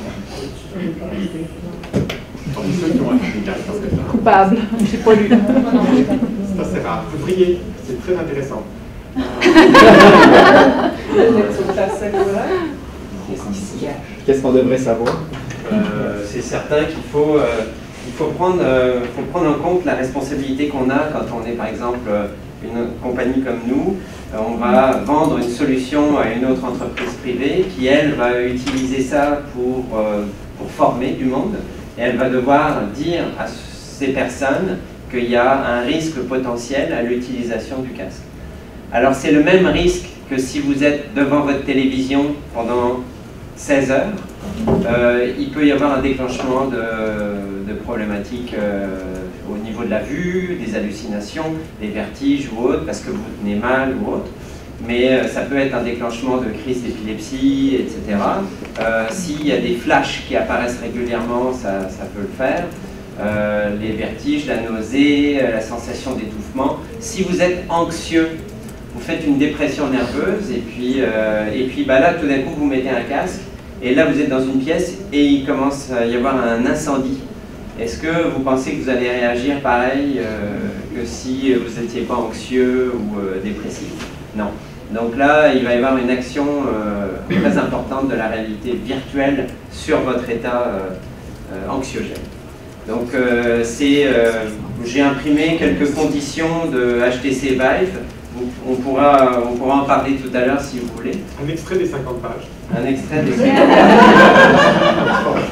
Parmi ceux qui ont acheté des casques, parce que Coupable, je n'ai pas lu. C'est assez rare. Vous brillez, c'est très intéressant. Qu'est-ce qu'on devrait savoir? C'est certain qu'il faut prendre en compte la responsabilité qu'on a quand on est par exemple une compagnie comme nous. On va vendre une solution à une autre entreprise privée qui, elle, va utiliser ça pour former du monde. Et elle va devoir dire à ces personnes qu'il y a un risque potentiel à l'utilisation du casque. Alors c'est le même risque que si vous êtes devant votre télévision pendant 16 heures. Il peut y avoir un déclenchement de problématiques au niveau de la vue, des hallucinations, des vertiges ou autres, parce que vous tenez mal ou autre. Mais ça peut être un déclenchement de crise d'épilepsie, etc. S'il y a des flashs qui apparaissent régulièrement, ça peut le faire. Les vertiges, la nausée, la sensation d'étouffement. Si vous êtes anxieux, vous faites une dépression nerveuse et puis là, tout d'un coup, vous mettez un casque et là, vous êtes dans une pièce et il commence à y avoir un incendie. Est-ce que vous pensez que vous allez réagir pareil que si vous n'étiez pas anxieux ou dépressif? Non. Donc là, il va y avoir une action très importante de la réalité virtuelle sur votre état anxiogène. Donc j'ai imprimé quelques conditions de HTC Vive. On pourra en parler tout à l'heure si vous voulez. Un extrait des 50 pages. Un extrait des 50 pages.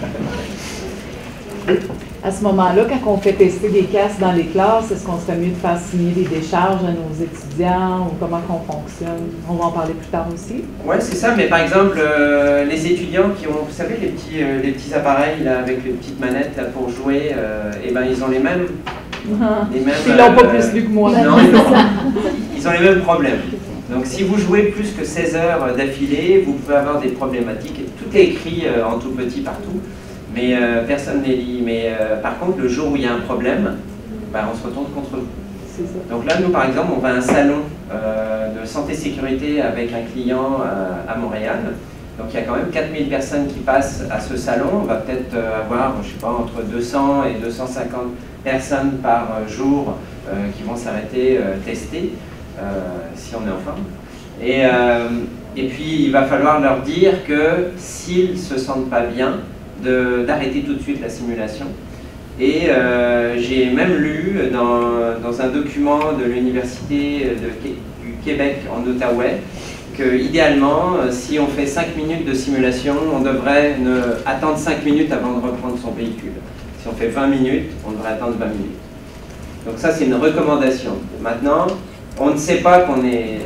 À ce moment-là, quand on fait tester des casques dans les classes, est-ce qu'on serait mieux de faire signer des décharges à nos étudiants ou comment qu'on fonctionne? On va en parler plus tard aussi. Oui, c'est ça, mais par exemple, les étudiants qui ont, vous savez, les petits appareils là, avec les petites manettes là, pour jouer, eh ben, ils ont les mêmes... Ils n'ont pas plus lu que moi. Non, ils ont les mêmes problèmes. Donc si vous jouez plus que 16 heures d'affilée, vous pouvez avoir des problématiques. Tout est écrit en tout petit partout, mais personne ne les lit. Mais par contre, le jour où il y a un problème, ben, on se retourne contre vous. Donc là, nous, par exemple, on va à un salon de santé-sécurité avec un client à Montréal. Donc il y a quand même 4000 personnes qui passent à ce salon. On va peut-être avoir, je sais pas, entre 200 et 250 personnes par jour qui vont s'arrêter tester, si on est en forme. Et puis il va falloir leur dire que s'ils ne se sentent pas bien, d'arrêter tout de suite la simulation. Et j'ai même lu dans un document de l'Université du Québec en Outaouais que idéalement, si on fait 5 minutes de simulation, on devrait attendre 5 minutes avant de reprendre son véhicule. Si on fait 20 minutes, on devrait attendre 20 minutes. Donc ça, c'est une recommandation. Maintenant, on ne sait pas qu'on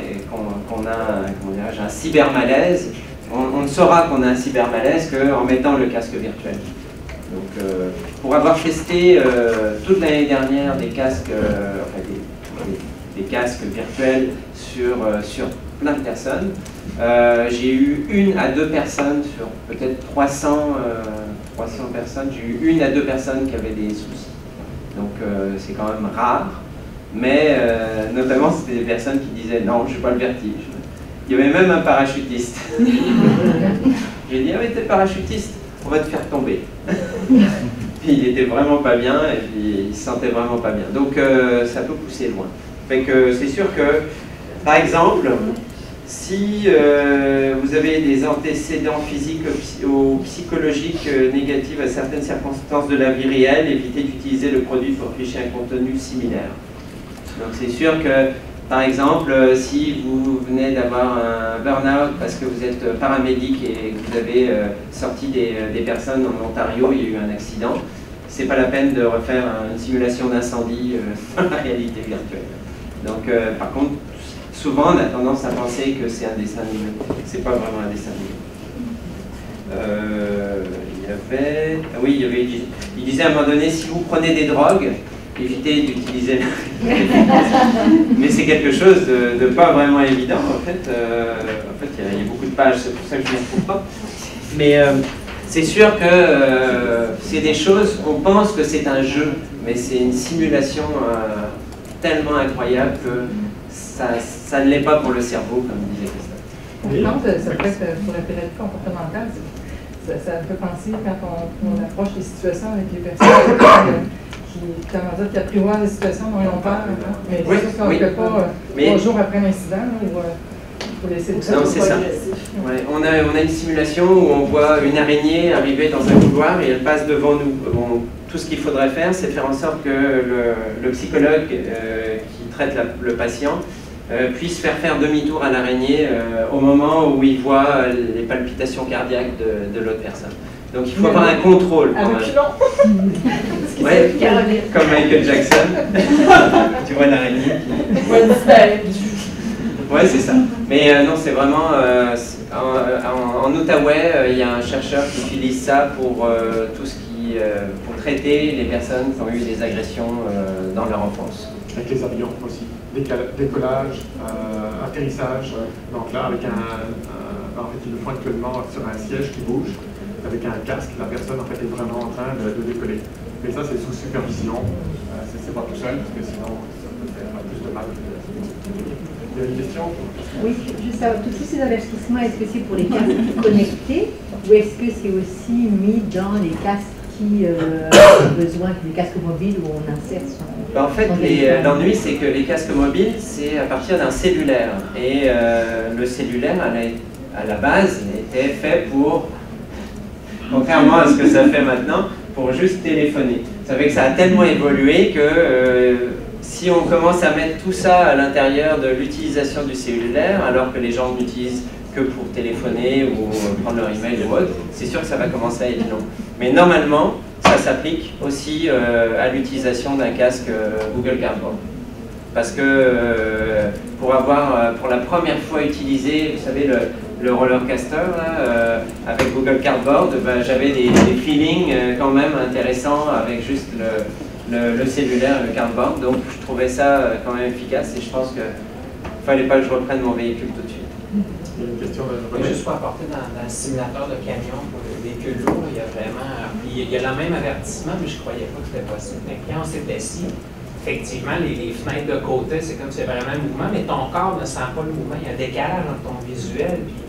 a un cybermalaise. On ne saura qu'on a un cybermalaise qu'en mettant le casque virtuel. Donc, pour avoir testé toute l'année dernière des casques, des casques virtuels sur plein de personnes, j'ai eu 1 à 2 personnes sur peut-être 300 personnes, j'ai eu 1 à 2 personnes qui avaient des soucis. Donc c'est quand même rare, mais notamment c'était des personnes qui disaient non, je n'ai pas le vertige. Il y avait même un parachutiste. J'ai dit, ah mais t'es parachutiste, on va te faire tomber. Puis il était vraiment pas bien et puis il se sentait vraiment pas bien. Donc ça peut pousser loin. Fait que c'est sûr que, par exemple, si vous avez des antécédents physiques ou psychologiques négatifs à certaines circonstances de la vie réelle, évitez d'utiliser le produit pour afficher un contenu similaire. Donc c'est sûr que, par exemple, si vous venez d'avoir un burn-out parce que vous êtes paramédic et que vous avez sorti des personnes en Ontario, il y a eu un accident, c'est pas la peine de refaire une simulation d'incendie dans la réalité virtuelle. Donc, par contre, souvent on a tendance à penser que c'est un dessin animé. C'est pas vraiment un dessin animé. Il disait à un moment donné, si vous prenez des drogues, évitez d'utiliser. Mais c'est quelque chose de pas vraiment évident. En fait, il y a beaucoup de pages, c'est pour ça que je ne les trouve pas. Mais c'est sûr que c'est des choses, on pense que c'est un jeu, mais c'est une simulation tellement incroyable que ça ne l'est pas pour le cerveau, comme disait Christophe. Non, ça peut être pour la thérapie comportementale. Ça me fait penser quand on approche les situations avec les personnes qui apprivoisent les situations dont ils ont peur. Mais oui, c'est sûr qu'on ne le fait pas 3 jours après l'incident ou pour laisser le temps. Non, c'est ça. Ouais, on a une simulation où on voit une araignée arriver dans un couloir et elle passe devant nous. Bon, tout ce qu'il faudrait faire, c'est faire en sorte que le psychologue qui traite le patient puisse faire demi-tour à l'araignée au moment où il voit les palpitations cardiaques de l'autre personne. Donc il faut avoir un contrôle. Ouais, comme Michael Jackson. Tu vois l'araignée Ouais, c'est ça. Mais non, c'est vraiment... en Outaouais, il y a un chercheur qui utilise ça pour tout ce qui... pour traiter les personnes qui ont eu des agressions dans leur enfance. Avec les avions aussi. Décollage, atterrissage. Donc là, avec en fait, il le font actuellement sur un siège qui bouge. Avec un casque, la personne en fait est vraiment en train de décoller. Mais ça, c'est sous supervision. C'est pas tout seul, parce que sinon, ça peut faire plus de mal. Il y a une question? Oui, juste savoir, tous ces avertissements, est-ce que c'est pour les casques connectés ou est-ce que c'est aussi mis dans les casques qui ont besoin, les casques mobiles où on insère son... En fait, l'ennui, c'est que les casques mobiles, c'est à partir d'un cellulaire. Et le cellulaire, à la base, était fait pour, contrairement à ce que ça fait maintenant, pour juste téléphoner. Ça fait que ça a tellement évolué que si on commence à mettre tout ça à l'intérieur de l'utilisation du cellulaire, alors que les gens n'utilisent que pour téléphoner ou prendre leur email ou autre, c'est sûr que ça va commencer à être long. Mais normalement, ça s'applique aussi à l'utilisation d'un casque Google Cardboard. Parce que pour la première fois utilisé, vous savez, le rollercoaster là, avec Google Cardboard, j'avais des feelings quand même intéressants avec juste le cellulaire et le cardboard. Donc je trouvais ça quand même efficace et je pense qu'il ne fallait pas que je reprenne mon véhicule tout de suite. Il y a une question de... Juste pour apporter dans le simulateur de camion pour le véhicule lourd, il y a vraiment... Il y a le même avertissement, mais je ne croyais pas que c'était possible. Mais quand on s'est assis, effectivement, les fenêtres de côté, c'est comme si il y avait vraiment un mouvement, mais ton corps ne sent pas le mouvement. Il y a un décalage entre ton visuel et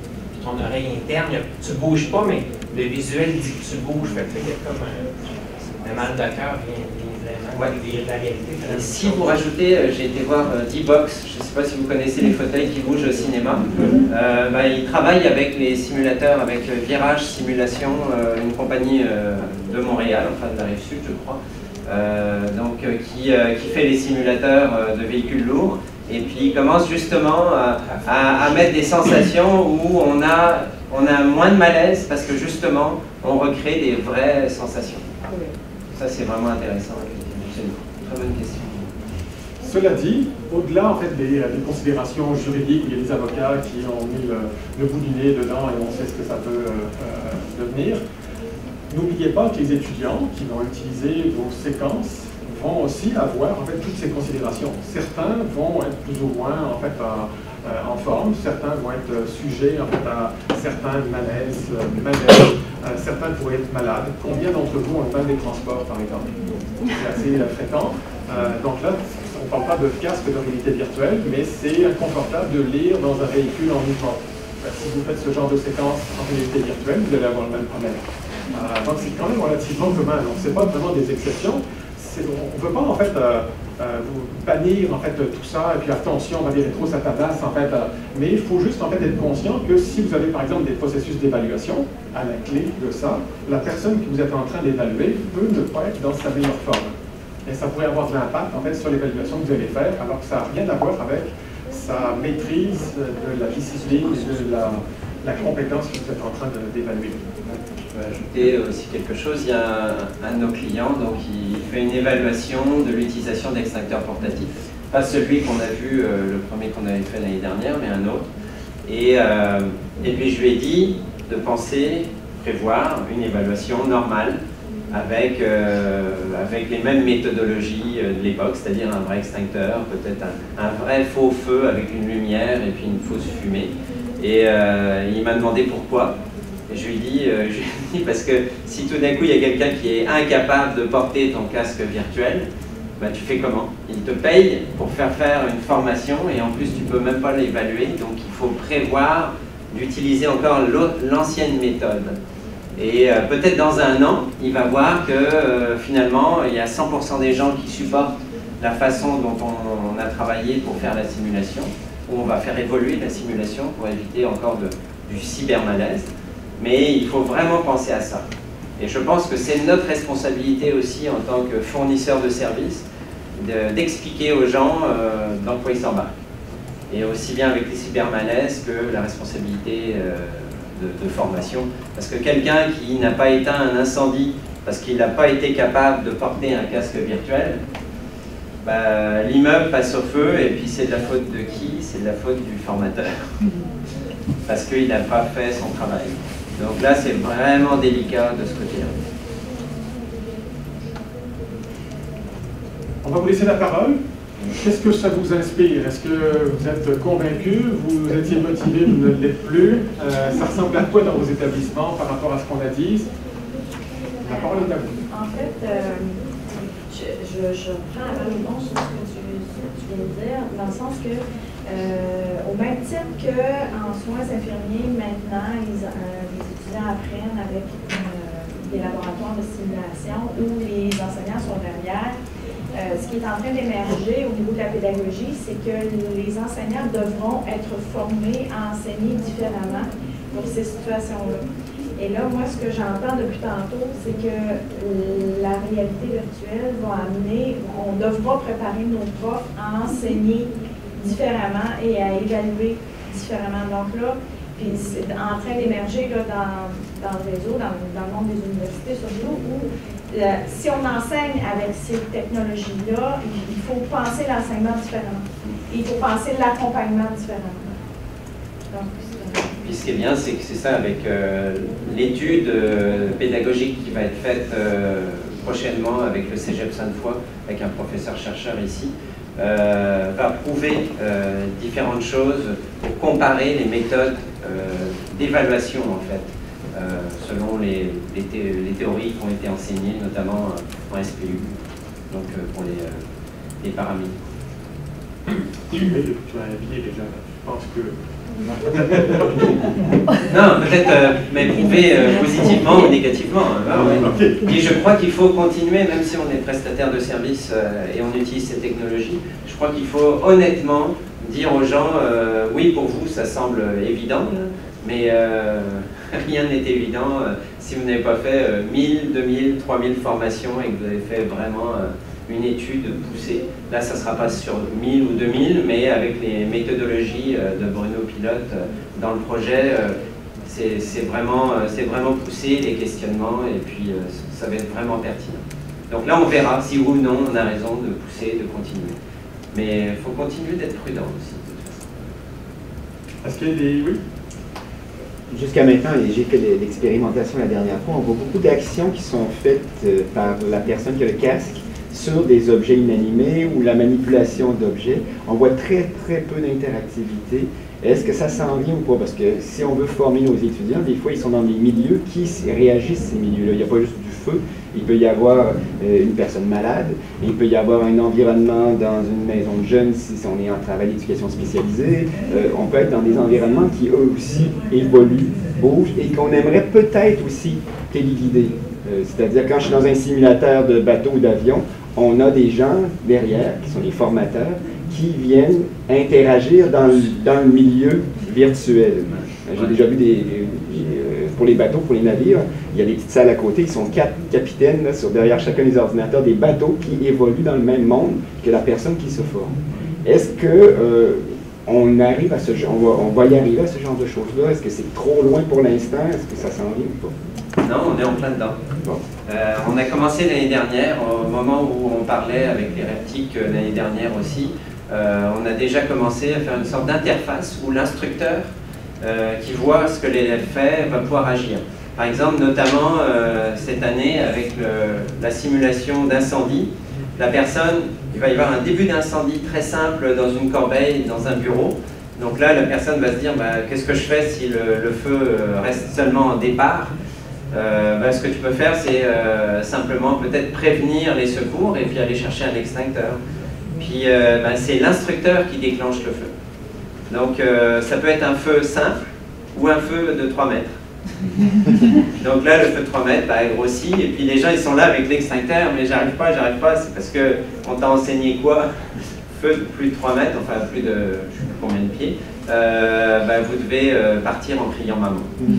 ton oreille interne, tu ne bouges pas, mais le visuel dit que tu bouges. Fait que il y a comme un mal de cœur vient vraiment de la réalité. Et si vous rajoutez, j'ai été voir D-Box, je ne sais pas si vous connaissez les fauteuils qui bougent au cinéma, ils travaillent avec les simulateurs, avec Virage Simulation, une compagnie de Montréal, enfin de la Rive-Sud je crois, qui fait les simulateurs de véhicules lourds, et puis ils commencent justement à mettre des sensations où on a moins de malaise parce que justement on recrée des vraies sensations. Ça c'est vraiment intéressant. C'est une très bonne question. Cela dit, au-delà en fait, des considérations juridiques, il y a des avocats qui ont mis le bout du nez dedans et on sait ce que ça peut devenir. N'oubliez pas que les étudiants qui vont utiliser vos séquences vont aussi avoir en fait, toutes ces considérations. Certains vont être plus ou moins en, fait, en forme, certains vont être sujets en fait, à certains malaises, certains pourraient être malades. Combien d'entre vous ont le mal des transports, par exemple? C'est assez fréquent. Donc là, on ne parle pas de casque de réalité virtuelle, mais c'est inconfortable de lire dans un véhicule en mouvement. Si vous faites ce genre de séquence en réalité virtuelle, vous allez avoir le même problème. Donc c'est quand même relativement commun. Donc ce n'est pas vraiment des exceptions. On ne veut pas en fait vous bannir en fait tout ça et puis attention, on va dire trop satanas en fait. Mais il faut juste en fait être conscient que si vous avez par exemple des processus d'évaluation, à la clé de ça, la personne que vous êtes en train d'évaluer peut ne pas être dans sa meilleure forme. Et ça pourrait avoir de l'impact en fait sur l'évaluation que vous allez faire, alors que ça n'a rien à voir avec sa maîtrise de la discipline et de la compétence que vous êtes en train d'évaluer. Je peux ajouter aussi quelque chose. Il y a un de nos clients donc, qui fait une évaluation de l'utilisation d'extincteurs portatifs. Pas celui qu'on a vu, le premier qu'on avait fait l'année dernière, mais un autre. Et puis je lui ai dit de prévoir une évaluation normale avec les mêmes méthodologies de l'époque, c'est-à-dire un vrai extincteur, peut-être un vrai faux feu avec une lumière et puis une fausse fumée. Et il m'a demandé pourquoi. Et je lui ai dit parce que si tout d'un coup il y a quelqu'un qui est incapable de porter ton casque virtuel, bah, tu fais comment? Il te paye pour faire une formation et en plus tu ne peux même pas l'évaluer, donc il faut prévoir d'utiliser encore l'ancienne méthode. Et peut-être dans un an, il va voir que finalement il y a 100% des gens qui supportent la façon dont on a travaillé pour faire la simulation, où on va faire évoluer la simulation pour éviter encore du cybermalaise. Mais il faut vraiment penser à ça. Et je pense que c'est notre responsabilité aussi en tant que fournisseur de services d'expliquer aux gens dans quoi ils s'embarquent. Et aussi bien avec les cybermalaises que la responsabilité de formation. Parce que quelqu'un qui n'a pas éteint un incendie parce qu'il n'a pas été capable de porter un casque virtuel, bah, l'immeuble passe au feu et puis c'est de la faute de qui? C'est de la faute du formateur. Parce qu'il n'a pas fait son travail. Donc là, c'est vraiment délicat de ce côté-là. On va vous laisser la parole. Qu'est-ce que ça vous inspire? Est-ce que vous êtes convaincu? Vous étiez motivé? Vous ne l'êtes plus? Ça ressemble à quoi dans vos établissements par rapport à ce qu'on a dit? La parole est à vous. En fait, je reprends la balle au bon sur ce que tu viens de dire, dans le sens que au même titre qu'en soins infirmiers, maintenant, les étudiants apprennent avec des laboratoires de simulation où les enseignants sont derrière. Ce qui est en train d'émerger au niveau de la pédagogie, c'est que les enseignants devront être formés à enseigner différemment pour ces situations-là. Et là, moi, ce que j'entends depuis tantôt, c'est que la réalité virtuelle va amener, on devra préparer nos profs à enseigner différemment et à évaluer différemment. Donc là, puis c'est en train d'émerger dans le réseau, dans le monde des universités surtout, où si on enseigne avec ces technologies-là, il faut penser l'enseignement différemment. Et il faut penser l'accompagnement différemment. Donc, puis ce qui est bien, c'est que c'est ça, avec l'étude pédagogique qui va être faite prochainement avec le Cégep Sainte-Foy, avec un professeur-chercheur ici, va prouver différentes choses pour comparer les méthodes d'évaluation en fait, selon les théories qui ont été enseignées, notamment en SPU, donc pour les paramètres. Tu m'as invité déjà, je pense que Non, peut-être, mais prouver positivement ou négativement. Puis je crois qu'il faut continuer, même si on est prestataire de services et on utilise ces technologies, je crois qu'il faut honnêtement dire aux gens, oui, pour vous, ça semble évident, mais rien n'est évident si vous n'avez pas fait 1000, 2000, 3000 formations et que vous avez fait vraiment une étude poussée. Là, ça ne sera pas sur 1000 ou 2000, mais avec les méthodologies de Bruno Pilote dans le projet, c'est vraiment poussé, les questionnements, et puis ça va être vraiment pertinent. Donc là, on verra si oui ou non on a raison de pousser, de continuer. Mais il faut continuer d'être prudent aussi, de toute façon. Est-ce qu'il y a des... Oui? Jusqu'à maintenant, et j'ai fait l'expérimentation la dernière fois, on voit beaucoup d'actions qui sont faites par la personne qui a le casque sur des objets inanimés ou la manipulation d'objets. On voit très peu d'interactivité. Est-ce que ça s'en vient ou pas? Parce que si on veut former nos étudiants, des fois ils sont dans des milieux qui réagissent ces milieux-là. Il n'y a pas juste du feu, il peut y avoir une personne malade, il peut y avoir un environnement dans une maison de jeunes si on est en travail d'éducation spécialisée. On peut être dans des environnements qui eux aussi évoluent, bougent et qu'on aimerait peut-être aussi téléguider. C'est-à-dire quand je suis dans un simulateur de bateau ou d'avion, on a des gens derrière, qui sont les formateurs, qui viennent interagir dans le milieu virtuel. J'ai déjà vu pour les bateaux, pour les navires, il y a des petites salles à côté, ils sont 4 capitaines là, derrière chacun des ordinateurs, des bateaux qui évoluent dans le même monde que la personne qui se forme. Est-ce que on arrive à ce genre, on va y arriver à ce genre de choses-là? Est-ce que c'est trop loin pour l'instant? Est-ce que ça s'en vient ou pas? Non, on est en plein dedans. Bon. On a commencé l'année dernière, au moment où on parlait avec les Reptiques l'année dernière aussi, on a déjà commencé à faire une sorte d'interface où l'instructeur qui voit ce que l'élève fait va pouvoir agir. Par exemple, notamment cette année avec la simulation d'incendie, la personne, il va y avoir un début d'incendie très simple dans une corbeille, dans un bureau. Donc là, la personne va se dire, qu'est-ce que je fais si le feu reste seulement en départ? Ce que tu peux faire, c'est simplement peut-être prévenir les secours et puis aller chercher un extincteur. Puis c'est l'instructeur qui déclenche le feu. Donc ça peut être un feu simple ou un feu de 3 mètres. Donc là, le feu de 3 mètres est grossi et puis les gens ils sont là avec l'extincteur, mais j'arrive pas, c'est parce qu'on t'a enseigné quoi? Feu de plus de 3 mètres, enfin plus de je ne sais plus combien de pieds. Vous devez partir en criant maman.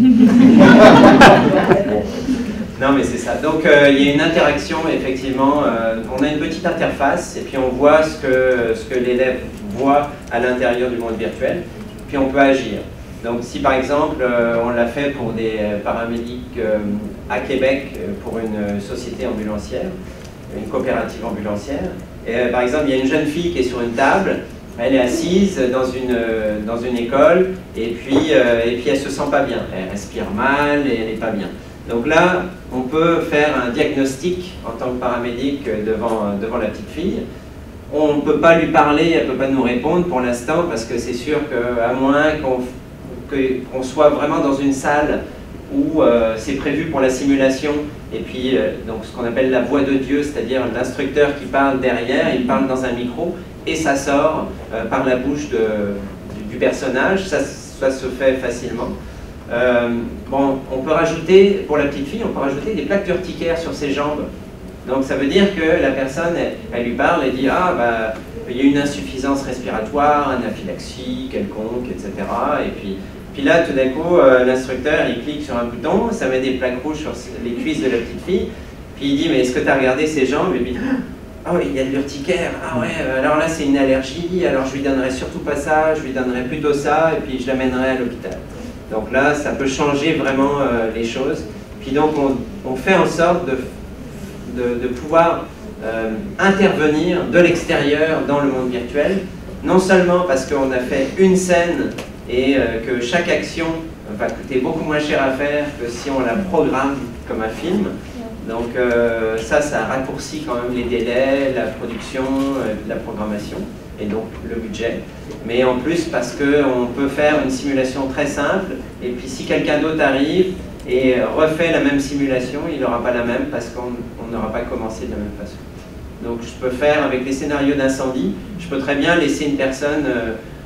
Non mais c'est ça. Donc il y a une interaction effectivement. On a une petite interface et puis on voit ce que l'élève voit à l'intérieur du monde virtuel. Puis on peut agir. Donc si par exemple on l'a fait pour des paramédics à Québec pour une société ambulancière, une coopérative ambulancière. Et, par exemple il y a une jeune fille qui est sur une table. Elle est assise dans une école et puis elle se sent pas bien. Elle respire mal et elle n'est pas bien. Donc là, on peut faire un diagnostic en tant que paramédic devant la petite fille. On ne peut pas lui parler, elle ne peut pas nous répondre pour l'instant parce que c'est sûr qu'à moins qu'on soit vraiment dans une salle où c'est prévu pour la simulation et puis donc ce qu'on appelle la voix de Dieu, c'est-à-dire l'instructeur qui parle derrière, il parle dans un micro et ça sort par la bouche du personnage, ça se fait facilement. On peut rajouter, pour la petite fille, on peut rajouter des plaques urticaires sur ses jambes. Donc ça veut dire que la personne, elle lui parle et dit « Ah, il y a une insuffisance respiratoire, anaphylaxie quelconque, etc. » Et puis là, tout d'un coup, l'instructeur, il clique sur un bouton, ça met des plaques rouges sur les cuisses de la petite fille, puis il dit « Mais est-ce que tu as regardé ses jambes ?» Et puis « Ah oui, il y a de l'urticaire, ah ouais, alors là c'est une allergie, alors je lui donnerai surtout pas ça, je lui donnerai plutôt ça, et puis je l'amènerai à l'hôpital. » Donc là, ça peut changer vraiment les choses. Puis donc, on fait en sorte de pouvoir intervenir de l'extérieur dans le monde virtuel, non seulement parce qu'on a fait une scène et que chaque action va coûter beaucoup moins cher à faire que si on la programme comme un film. Donc ça raccourcit quand même les délais, la production, la programmation et donc le budget. Mais en plus parce qu'on peut faire une simulation très simple et puis si quelqu'un d'autre arrive et refait la même simulation, il n'aura pas la même parce qu'on n'aura pas commencé de la même façon. Donc je peux faire avec les scénarios d'incendie, je peux très bien laisser une personne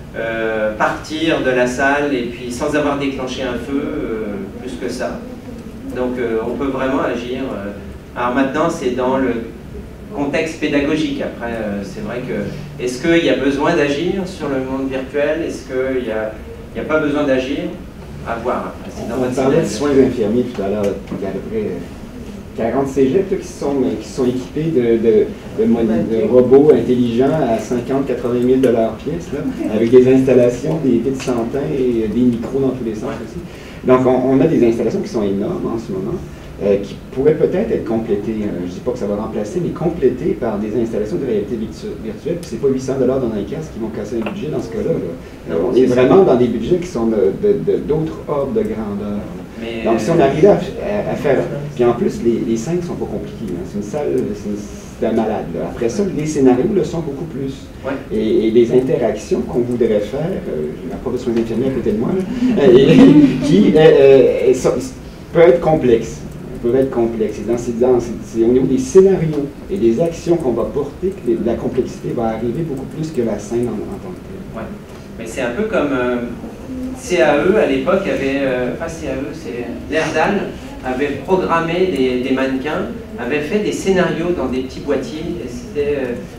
partir de la salle et puis sans avoir déclenché un feu, plus que ça. Donc on peut vraiment agir. Alors maintenant, c'est dans le contexte pédagogique. Après, c'est vrai que, est-ce qu'il y a besoin d'agir sur le monde virtuel? Est-ce qu'il n'y a pas besoin d'agir? À voir. Après, on parlait de soins infirmiers tout à l'heure. Il y a à peu près 40 cégeps qui sont équipés de robots intelligents à 50-80 000 $ pièce, là, avec des installations, des pieds de santin et des micros dans tous les sens aussi. Donc on a des installations qui sont énormes en ce moment, qui pourraient peut-être être complétées, je ne dis pas que ça va remplacer, mais complétées par des installations de réalité virtuelle. Puis c'est pas 800 $ dans un casque qui vont casser un budget dans ce cas-là. On est vraiment dans des budgets qui sont d'autres ordres de grandeur. Mais donc si on arrive à faire... Puis en plus, les scènes ne sont pas compliquées. Hein. C'est une salle, c'est un malade. Là. Après ça, les scénarios le sont beaucoup plus. Ouais. Et les interactions qu'on voudrait faire, j'ai ma professeure d'infirmière à côté de moi, là, qui peut être complexe. Peuvent être complexes. C'est au niveau des scénarios et des actions qu'on va porter que la complexité va arriver beaucoup plus que la scène en tant que telle. Ouais. Mais c'est un peu comme CAE à l'époque avait, pas CAE, c'est l'Erdal avait programmé des mannequins, avait fait des scénarios dans des petits boîtiers. C'était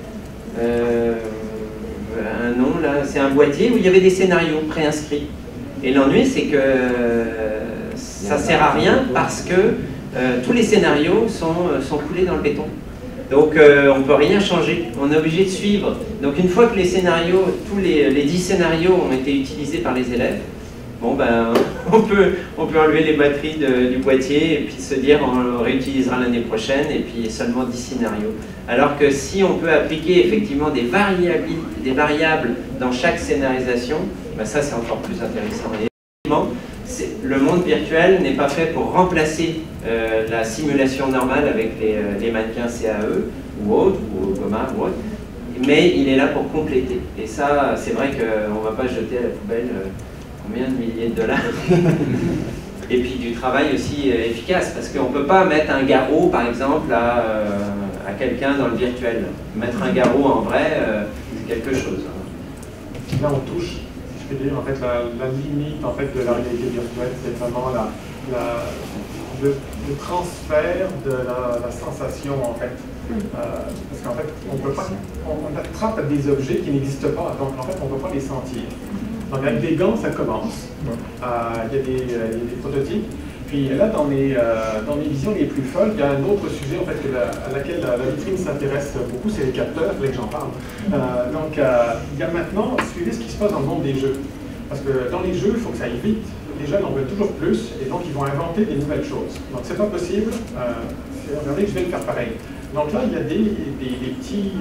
un nom là, c'est un boîtier où il y avait des scénarios préinscrits. Et l'ennui, c'est que ça sert à rien parce que tous les scénarios sont coulés dans le béton. Donc on ne peut rien changer, on est obligé de suivre. Donc une fois que les scénarios, tous les 10 scénarios ont été utilisés par les élèves, bon ben on peut enlever les batteries du boîtier et puis se dire on le réutilisera l'année prochaine et puis seulement 10 scénarios. Alors que si on peut appliquer effectivement des variables dans chaque scénarisation, ben ça c'est encore plus intéressant. Et effectivement, le monde virtuel n'est pas fait pour remplacer la simulation normale avec les mannequins CAE ou autres, ou Goma ou autres, mais il est là pour compléter. Et ça, c'est vrai qu'on ne va pas jeter à la poubelle combien de milliers de $. Et puis du travail aussi efficace, parce qu'on ne peut pas mettre un garrot, par exemple, à quelqu'un dans le virtuel. Mettre un garrot en vrai, c'est quelque chose. Là, on touche. En fait, la limite en fait, de la réalité virtuelle, c'est vraiment le transfert de la sensation, en fait. Parce qu'en fait, on attrape des objets qui n'existent pas, donc en fait, on ne peut pas les sentir. Donc avec des gants, ça commence. Il y a des prototypes. Puis là, dans mes visions les plus folles, il y a un autre sujet en fait, à laquelle la vitrine s'intéresse beaucoup, c'est les capteurs, là que j'en parle. Donc il y a maintenant, suivez ce qui se passe dans le monde des jeux. Parce que dans les jeux, il faut que ça aille vite. Les jeunes en veulent toujours plus, et donc ils vont inventer des nouvelles choses. Donc c'est pas possible, regardez, je vais le faire pareil. Donc là, il y a des petits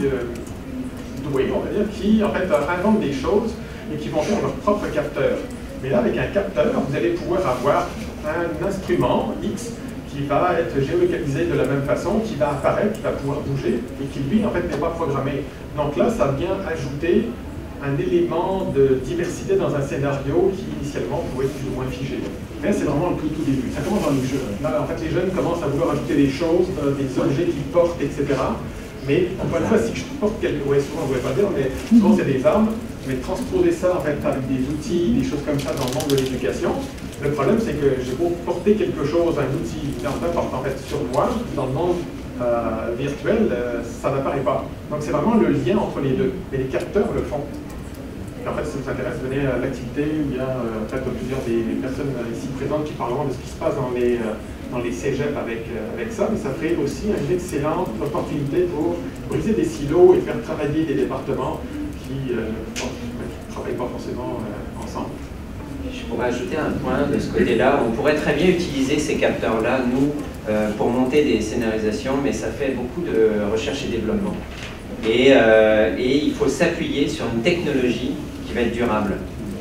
doués, on va dire, qui en fait inventent des choses et qui vont faire leur propre capteur. Mais là, avec un capteur, vous allez pouvoir avoir un instrument X qui va être géolocalisé de la même façon, qui va apparaître, qui va pouvoir bouger, et qui lui, en fait, n'est pas programmé. Donc là, ça vient ajouter un élément de diversité dans un scénario qui, initialement, pouvait être plus ou moins figé. Mais c'est vraiment le tout début. Ça commence dans les jeux. Là, en fait, les jeunes commencent à vouloir ajouter des choses, des objets qu'ils portent, etc. Mais, encore une fois, si je porte quelque chose, souvent, je ne voulais pas dire, mais souvent, c'est des armes. Mais transposer ça, en fait, avec des outils, des choses comme ça dans le monde de l'éducation, le problème, c'est que j'ai beau porter quelque chose, un outil, n'importe, en fait, sur moi, dans le monde virtuel, ça n'apparaît pas. Donc, c'est vraiment le lien entre les deux. Et les capteurs le font. Et en fait, si ça vous intéresse, venez à l'activité, il y a peut-être plusieurs des personnes ici présentes qui parleront de ce qui se passe dans les cégeps avec ça, mais ça ferait aussi une excellente opportunité pour briser des silos et faire travailler des départements qui ne travaillent pas forcément ensemble. Je pourrais ajouter un point de ce côté-là. On pourrait très bien utiliser ces capteurs-là, nous, pour monter des scénarisations, mais ça fait beaucoup de recherche et développement. Et il faut s'appuyer sur une technologie qui va être durable.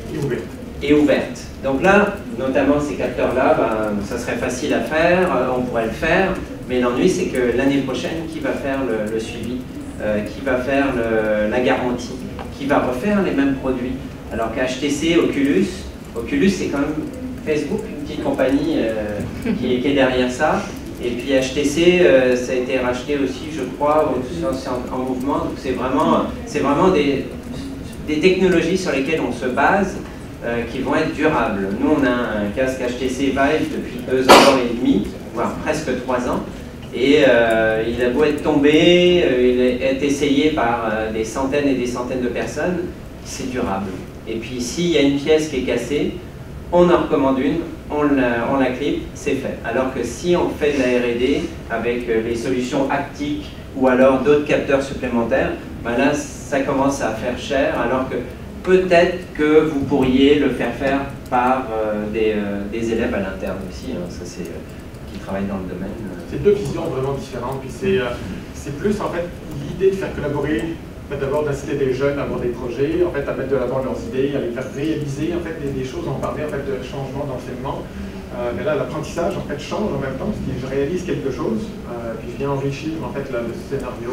Et ouverte. Donc là, notamment ces capteurs-là, ben, ça serait facile à faire, on pourrait le faire, mais l'ennui c'est que l'année prochaine, qui va faire le suivi, qui va faire la garantie, qui va refaire les mêmes produits. Alors qu'HTC, Oculus c'est quand même Facebook, une petite compagnie qui est derrière ça. Et puis HTC, ça a été racheté aussi, je crois, c'est en mouvement. Donc c'est vraiment des technologies sur lesquelles on se base qui vont être durables. Nous, on a un casque HTC Vive depuis 2 ans et demi, voire presque 3 ans. Et il a beau être tombé, il est essayé par des centaines et des centaines de personnes, c'est durable. Et puis s'il y a une pièce qui est cassée, on en recommande une, on la clip, c'est fait. Alors que si on fait de la R&D avec les solutions haptiques ou alors d'autres capteurs supplémentaires, ben là ça commence à faire cher, alors que peut-être que vous pourriez le faire par des élèves à l'interne aussi, hein, ça c'est qui travaillent dans le domaine. C'est 2 visions vraiment différentes, puis c'est plus en fait l'idée de faire collaborer, d'abord d'inciter des jeunes à avoir des projets, en fait à mettre de l'avant leurs idées, à les faire réaliser en fait des choses. On parlait en fait de changement d'enseignement, mais là l'apprentissage en fait change en même temps, parce que je réalise quelque chose, puis je viens enrichir en fait le scénario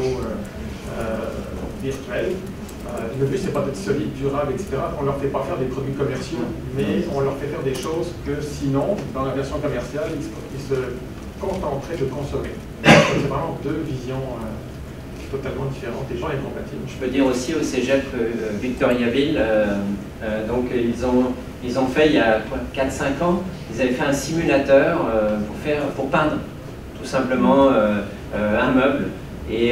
virtuel. Le but c'est pas d'être solide, durable, etc. On leur fait pas faire des produits commerciaux, mais on leur fait faire des choses que sinon, dans la version commerciale, ils se contenteraient de consommer. C'est vraiment 2 visions totalement différentes et gens incompatibles. Je peux dire aussi au cégep Victoriaville, donc ils ont fait il y a 4-5 ans, ils avaient fait un simulateur pour peindre tout simplement un meuble. Et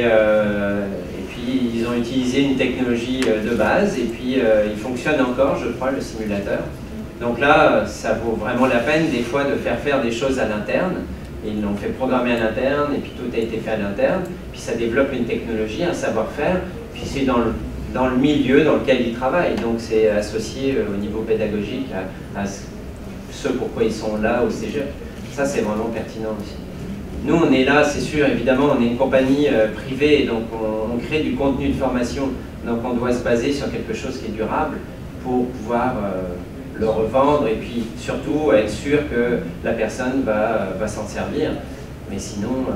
puis ils ont utilisé une technologie de base et puis il fonctionne encore, je crois, le simulateur. Donc là, ça vaut vraiment la peine des fois de faire des choses à l'interne. Ils l'ont fait programmer à l'interne et puis tout a été fait à l'interne. Puis ça développe une technologie, un savoir-faire. Puis c'est dans le milieu dans lequel ils travaillent. Donc c'est associé au niveau pédagogique à ce pourquoi ils sont là au cégep. Ça c'est vraiment pertinent aussi. Nous on est là, c'est sûr, évidemment, on est une compagnie privée, donc on crée du contenu de formation. Donc on doit se baser sur quelque chose qui est durable pour pouvoir le revendre et puis surtout être sûr que la personne va s'en servir. Mais sinon,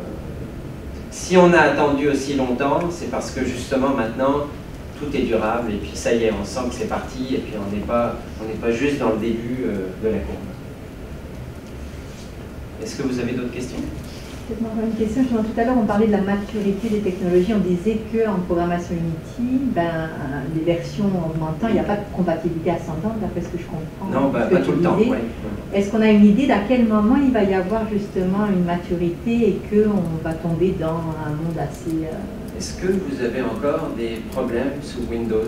si on a attendu aussi longtemps, c'est parce que justement maintenant, tout est durable et puis ça y est, on sent que c'est parti et puis on n'est pas juste dans le début de la courbe. Est-ce que vous avez d'autres questions? Peut-être encore une question. Tout à l'heure, on parlait de la maturité des technologies. On disait qu'en programmation Unity, les versions augmentant, il n'y a pas de compatibilité à 100 ans, d'après ce que je comprends. Non, pas tout le temps. Ouais. Est-ce qu'on a une idée d'à quel moment il va y avoir justement une maturité et qu'on va tomber dans un monde assez... Est-ce que vous avez encore des problèmes sous Windows?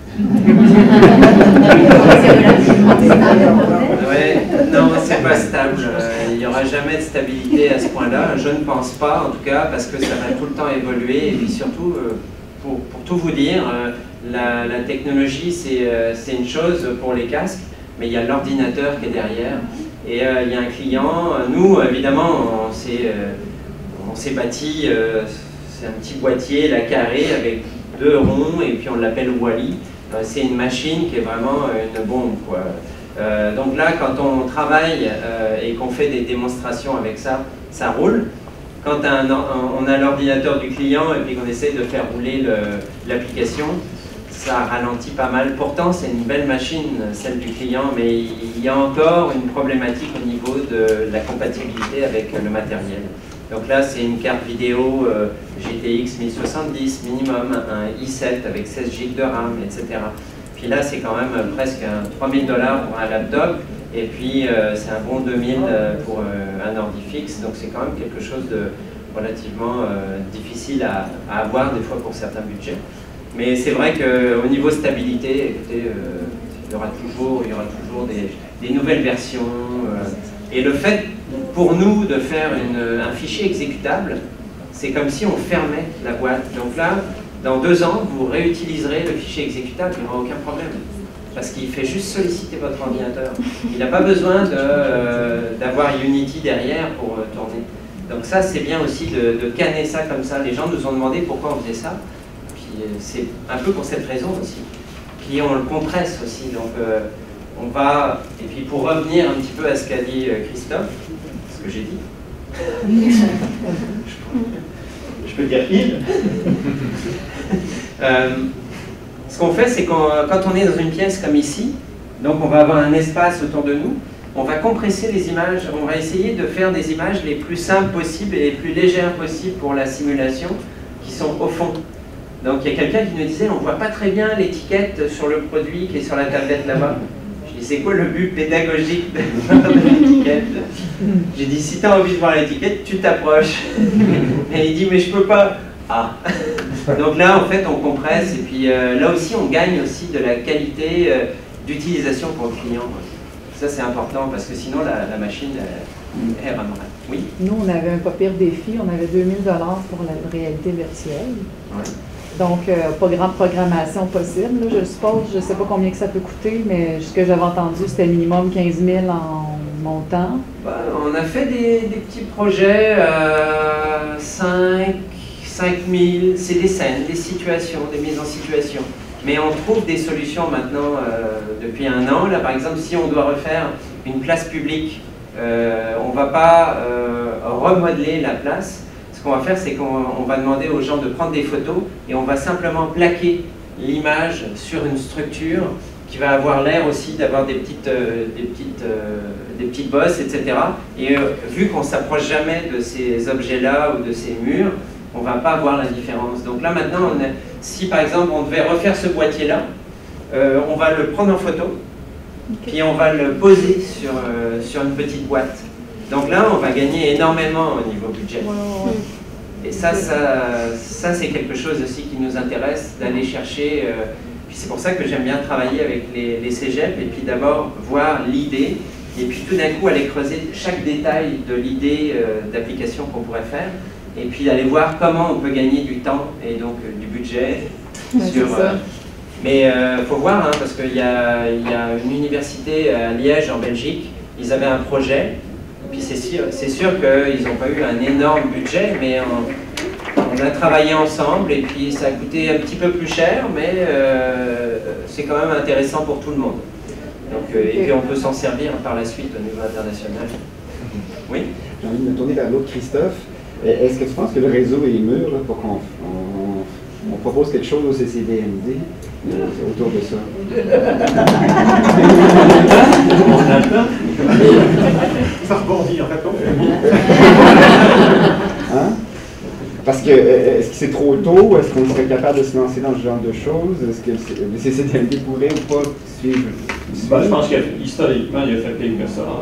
Ouais, non, c'est pas stable. Il n'y aura jamais de stabilité à ce point-là. Je ne pense pas, en tout cas, parce que ça va tout le temps évoluer. Et puis surtout, pour tout vous dire, la technologie, c'est une chose pour les casques, mais il y a l'ordinateur qui est derrière. Et il y a un client. Nous, évidemment, on s'est bâti... c'est un petit boîtier, la carré, avec 2 ronds, et puis on l'appelle Wally. C'est une machine qui est vraiment une bombe, quoi. Donc là, quand on travaille et qu'on fait des démonstrations avec ça, ça roule. Quand on a l'ordinateur du client et puis qu'on essaie de faire rouler l'application, ça ralentit pas mal. Pourtant, c'est une belle machine, celle du client, mais il y a encore une problématique au niveau de la compatibilité avec le matériel. Donc là, c'est une carte vidéo GTX 1070 minimum, un i7 avec 16 GB de RAM, etc. Puis là, c'est quand même presque 3000 $ pour un laptop, et puis c'est un bon 2000 pour un ordi fixe, donc c'est quand même quelque chose de relativement difficile à avoir des fois pour certains budgets. Mais c'est vrai qu'au niveau stabilité, écoutez, il y aura toujours des nouvelles versions. Et le fait pour nous de faire un fichier exécutable, c'est comme si on fermait la boîte. Donc là, dans 2 ans, vous réutiliserez le fichier exécutable, il n'y aura aucun problème. Parce qu'il fait juste solliciter votre ordinateur. Il n'a pas besoin d'avoir Unity derrière pour tourner. Donc ça, c'est bien aussi de canner ça comme ça. Les gens nous ont demandé pourquoi on faisait ça. Puis c'est un peu pour cette raison aussi. Puis on le compresse aussi. Donc on va... Et puis pour revenir un petit peu à ce qu'a dit Christophe, ce que j'ai dit. Je peux dire il. Ce qu'on fait, c'est quand on est dans une pièce comme ici, donc on va avoir un espace autour de nous, on va compresser les images, on va essayer de faire des images les plus simples possibles et les plus légères possibles pour la simulation, qui sont au fond. Donc il y a quelqu'un qui nous disait, on ne voit pas très bien l'étiquette sur le produit qui est sur la tablette là-bas. Je dis, c'est quoi le but pédagogique de l'étiquette? J'ai dit, si tu as envie de voir l'étiquette, tu t'approches. Et il dit, mais je peux pas. Ah. Donc là, en fait, on compresse, et puis là aussi, on gagne aussi de la qualité d'utilisation pour le client. Ça, c'est important, parce que sinon, la machine, elle ramène. Oui? Nous, on avait un pas pire défi, on avait 2000 $ pour la réalité virtuelle. Ouais. Donc, pas grande programmation possible, là, je suppose. Je ne sais pas combien que ça peut coûter, mais ce que j'avais entendu, c'était minimum 15 000 en montant. Bah, on a fait des petits projets, 5 000, c'est des scènes, des situations, des mises en situation. Mais on trouve des solutions maintenant depuis un an. Là, par exemple, si on doit refaire une place publique, on ne va pas remodeler la place. Ce qu'on va faire, c'est qu'on va demander aux gens de prendre des photos et on va simplement plaquer l'image sur une structure qui va avoir l'air aussi d'avoir des petites bosses, etc. Et vu qu'on ne s'approche jamais de ces objets-là ou de ces murs, on ne va pas voir la différence. Donc là maintenant, si par exemple on devait refaire ce boîtier-là, on va le prendre en photo, puis on va le poser sur une petite boîte. Donc là, on va gagner énormément au niveau budget. Et ça c'est quelque chose aussi qui nous intéresse, d'aller chercher. Puis c'est pour ça que j'aime bien travailler avec les cégeps, et puis d'abord voir l'idée, et puis tout d'un coup aller creuser chaque détail de l'idée d'application qu'on pourrait faire, et puis aller voir comment on peut gagner du temps et donc du budget sur... mais il faut voir, hein, parce qu'il y a une université à Liège en Belgique, ils avaient un projet. Puis c'est sûr qu'ils n'ont pas eu un énorme budget, mais on a travaillé ensemble, et puis ça a coûté un petit peu plus cher, mais c'est quand même intéressant pour tout le monde. Donc, et puis on peut s'en servir par la suite au niveau international. Oui? J'ai envie de me tourner vers l'autre Christophe. Est-ce que tu penses que le réseau est mûr là, pour qu'on propose quelque chose au CCDMD autour de ça? On attend. Ça rebondit en fait. Hein? Parce que, est-ce que c'est trop tôt? Est-ce qu'on serait capable de se lancer dans ce genre de choses? Est-ce que le CCDMD pourrait ou pas suivre? Ben, je pense qu'historiquement, il a fait pire que ça.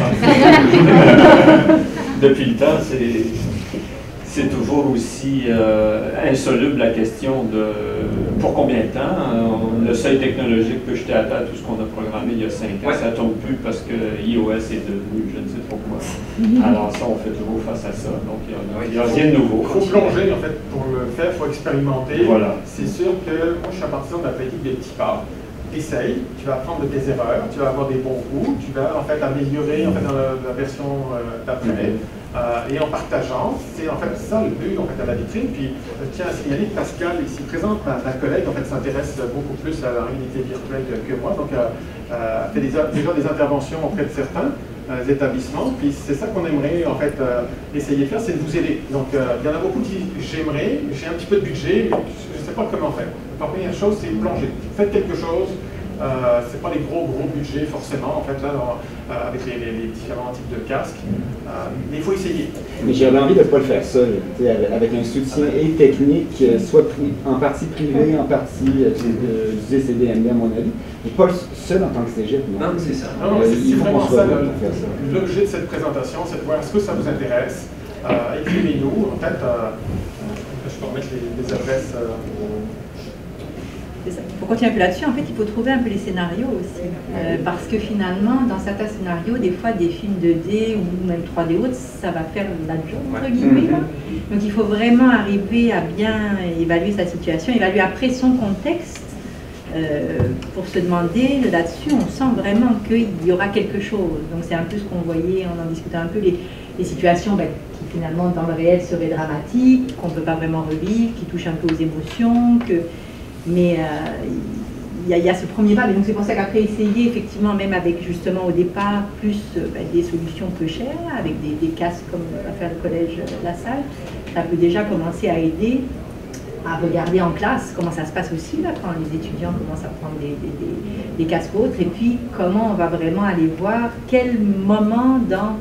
Depuis le temps, c'est toujours aussi insoluble la question de pour combien de temps. Le seuil technologique peut jeter à terre tout ce qu'on a programmé il y a 5 ans. Ça ne tombe plus parce que iOS est devenu je ne sais trop quoi. Alors ça, on fait toujours face à ça. Donc il n'y a rien de nouveau. Il faut plonger en fait pour le faire, il faut expérimenter. Voilà. C'est sûr que moi je suis à partir de la politique des petits pas. Essaye, tu vas apprendre de tes erreurs, tu vas avoir des bons coups, tu vas en fait améliorer en fait, dans la version d'après. Et en partageant, c'est en fait ça le but en fait, à la vitrine. Puis je tiens à signaler que Pascal, ici présente, ma collègue, en fait, s'intéresse beaucoup plus à la réalité virtuelle que moi. Donc, fait déjà des interventions auprès de certains établissements. Puis c'est ça qu'on aimerait en fait essayer de faire, c'est de vous aider. Donc, il y en a beaucoup qui j'aimerais, j'ai un petit peu de budget, mais je ne sais pas comment faire. La première chose, c'est plonger. Faites quelque chose. C'est pas les gros budgets forcément en fait là avec les différents types de casques, mais il faut essayer. Mais j'avais envie de ne pas le faire seul, avec un soutien et technique, soit en partie privé, en partie du CCDMD à mon avis, mais pas seul en tant que cégep. Non, c'est ça. C'est vraiment ça l'objet de cette présentation, c'est de voir est-ce que ça vous intéresse. Écrivez-nous, en fait, je peux remettre les adresses. Pour continuer un peu là-dessus, en fait, il faut trouver un peu les scénarios aussi. Parce que finalement, dans certains scénarios, des fois, des films 2D ou même 3D autres, ça va faire la job, entre guillemets. Donc, il faut vraiment arriver à bien évaluer sa situation, évaluer après son contexte, pour se demander, là-dessus, on sent vraiment qu'il y aura quelque chose. Donc, c'est un peu ce qu'on voyait, on en discutait un peu, les situations qui, finalement, dans le réel, seraient dramatiques, qu'on ne peut pas vraiment revivre, qui touchent un peu aux émotions, mais il y a ce premier pas, mais donc c'est pour ça qu'après essayer effectivement, même avec justement au départ plus des solutions peu chères, avec des casques comme va faire le collège La Salle, ça peut déjà commencer à aider à regarder en classe comment ça se passe aussi là, quand les étudiants commencent à prendre des casques autres, et puis comment on va vraiment aller voir quel moment dans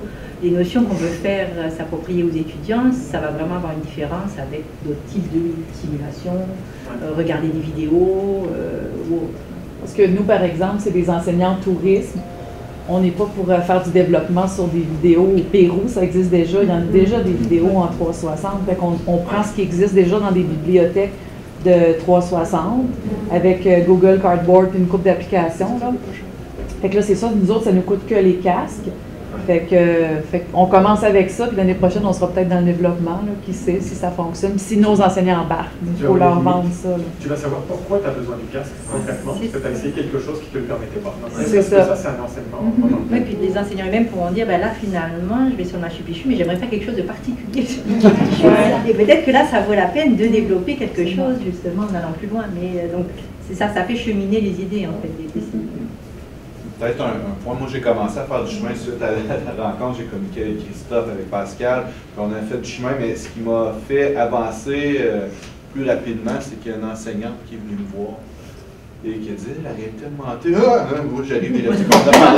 les notions qu'on veut faire s'approprier aux étudiants, ça va vraiment avoir une différence avec d'autres types de simulations, regarder des vidéos ou autre. Parce que nous, par exemple, c'est des enseignants de tourisme. On n'est pas pour faire du développement sur des vidéos au Pérou, ça existe déjà. Il y en a déjà des vidéos en 360. Fait qu'on prend ce qui existe déjà dans des bibliothèques de 360 avec Google Cardboard et une couple d'applications. Fait que là, c'est ça, nous autres, ça nous coûte que les casques. Fait qu'on commence avec ça, puis l'année prochaine, on sera peut-être dans le développement, là, qui sait si ça fonctionne, si nos enseignants embarquent. Il faut leur vendre ça. Là. Tu vas savoir pourquoi tu as besoin du casque, concrètement, parce que tu as essayé quelque chose qui ne te le permettait pas. C'est ça. Ça, c'est un enseignement. Oui, puis les enseignants eux-mêmes pourront dire, ben là, finalement, je vais sur Machu Picchu, mais j'aimerais faire quelque chose de particulier sur Machu Picchu. Et peut-être que là, ça vaut la peine de développer quelque chose, justement, en allant plus loin. Mais donc, c'est ça, ça fait cheminer les idées, en fait, des Peut-être un point, moi j'ai commencé à faire du chemin suite à la rencontre, j'ai communiqué avec Christophe, avec Pascal, puis on a fait du chemin, mais ce qui m'a fait avancer plus rapidement, c'est qu'il y a une enseignante qui est venue me voir et qui a dit « La réalité augmentée, moi j'arrive des là-dessus qu'on a parlé,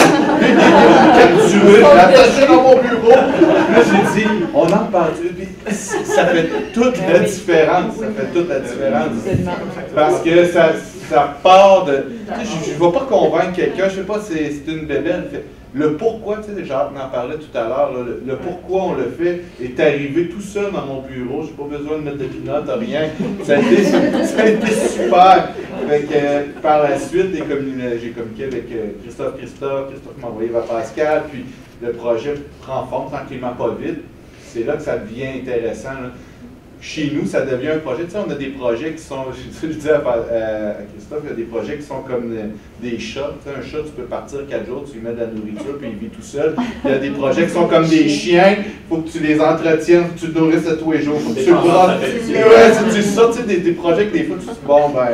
capturé, attaché dans mon bureau. » Là j'ai dit « On en parle, puis ça fait toute la différence, ça fait toute la différence. Parce que ça part de... Je ne vais pas convaincre quelqu'un, je ne sais pas, c'est une bébelle. Le pourquoi, tu sais, Jacques en parlait tout à l'heure, le pourquoi on le fait est arrivé tout seul dans mon bureau. Je n'ai pas besoin de mettre de pinottes, rien. Ça a été super. Fait que, par la suite, j'ai communiqué avec Christophe m'a envoyé vers Pascal, puis le projet prend forme tranquillement, pas vite. C'est là que ça devient intéressant. Là. Chez nous, ça devient un projet. Tu sais, on a des projets qui sont, je disais à Christophe, il y a des projets qui sont comme des chats. Tu sais, un chat, tu peux partir 4 jours, tu lui mets de la nourriture, puis il vit tout seul. Il y a des projets qui sont comme des chiens, il faut que tu les entretiennes, faut que tu le nourrisses à tous les jours, faut que tu le brosses. Ouais, c'est ça, tu sais, des projets que des fois, tu te dis, bon, ben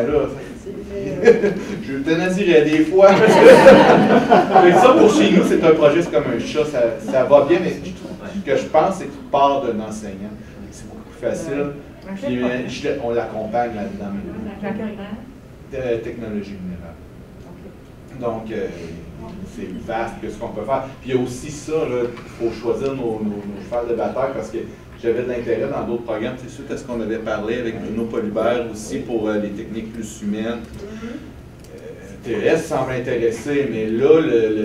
là, je euthanasierais des fois. Mais ça, pour chez nous, c'est un projet, c'est comme un chat, ça va bien, mais ce que je pense, c'est qu'il part d'un enseignant. C'est beaucoup plus facile. Puis, on l'accompagne là-dedans. Technologie minérale. Donc, c'est vaste que ce qu'on peut faire. Puis il y a aussi ça, il faut choisir nos chevals de bataille parce que j'avais de l'intérêt dans d'autres programmes. C'est sûr que ce qu'on avait parlé avec Bruno Polibert aussi pour les techniques plus humaines. TES semble intéressé, mais là,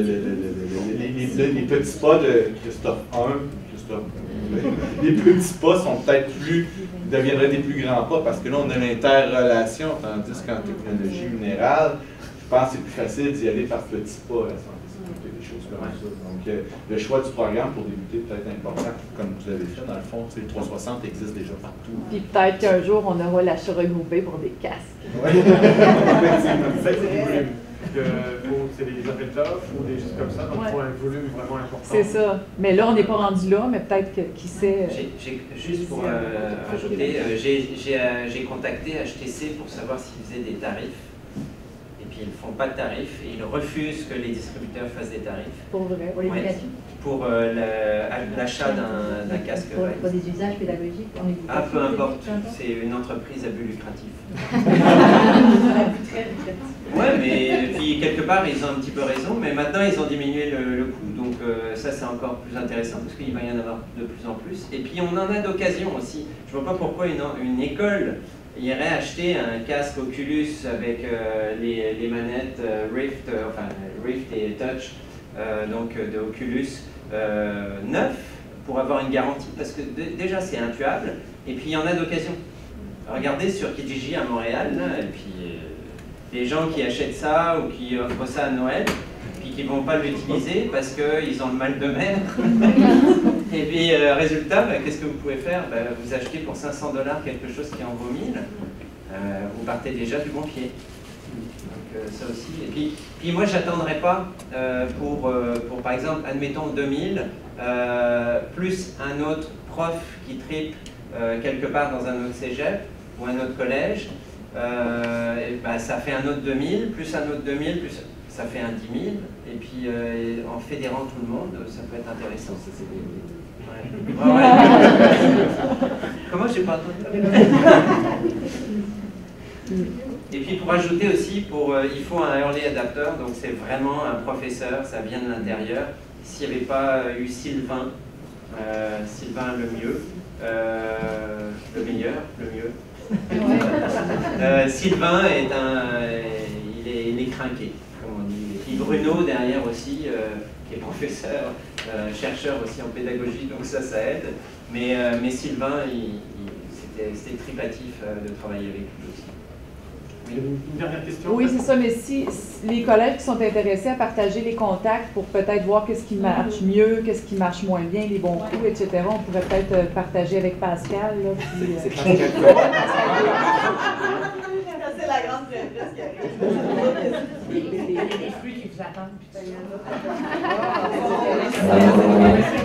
les petits pas de Christophe 1, les petits pas sont peut-être deviendraient des plus grands pas parce que là, on a l'interrelation, tandis qu'en technologie minérale, je pense que c'est plus facile d'y aller par petits pas, des choses comme ça. Donc, le choix du programme pour débuter peut être important, comme vous avez fait, dans le fond, le 360 existe déjà partout. Puis peut-être qu'un jour, on aura l'achat regroupé pour des casques. Oui, effectivement. C'est des appels d'offres ou des choses comme ça, donc il faut un volume vraiment important. C'est ça. Mais là, on n'est pas rendu là, mais peut-être que, qui sait... Juste pour rajouter, j'ai contacté HTC pour savoir s'ils faisaient des tarifs. Et puis ils ne font pas de tarifs et ils refusent que les distributeurs fassent des tarifs. Pour vrai, pour l'éducation. Pour l'achat d'un casque. Pour des usages pédagogiques. Ah, peu importe. C'est une entreprise à but lucratif. Ouais, mais puis quelque part ils ont un petit peu raison, mais maintenant ils ont diminué le coût, donc ça c'est encore plus intéressant parce qu'il va y en avoir de plus en plus. Et puis on en a d'occasion aussi. Je vois pas pourquoi une école irait acheter un casque Oculus avec les manettes Rift, enfin Rift et Touch, donc de Oculus neuf pour avoir une garantie, parce que déjà c'est intuable, et puis il y en a d'occasion. Regardez sur Kijiji à Montréal, là, et puis les gens qui achètent ça ou qui offrent ça à Noël, puis qui ne vont pas l'utiliser parce qu'ils ont le mal de mer. Et puis, résultat, qu'est-ce que vous pouvez faire? Vous achetez pour 500 $ quelque chose qui en vaut 1000, vous partez déjà du bon pied. Donc, ça aussi. Et puis moi, je n'attendrai pas pour, par exemple, admettons 2000, plus un autre prof qui tripe quelque part dans un autre cégep ou un autre collège. Ça fait un autre 2000, plus un autre 2000, plus ça fait un 10 000, et puis en fédérant tout le monde, ça peut être intéressant. Comment j'ai pas entendu? Et puis pour ajouter aussi, il faut un early adapter, donc c'est vraiment un professeur, ça vient de l'intérieur. S'il n'y avait pas eu Sylvain, Sylvain le mieux, le meilleur, le mieux. Sylvain il est crinqué, comme on dit. Et puis Bruno derrière aussi, qui est professeur, chercheur aussi en pédagogie, donc ça aide. Mais Sylvain, c'était tripatif de travailler avec lui aussi. Une dernière question? Oui, c'est ça, mais si les collègues qui sont intéressés à partager les contacts pour peut-être voir qu'est-ce qui marche mieux, qu'est-ce qui marche moins bien, les bons coups, etc., on pourrait peut-être partager avec Pascal. Là, puis, C'est Pascal. C'est la grande prêtresse qui arrive. Les fruits qui vous attendent, putain, il y en a.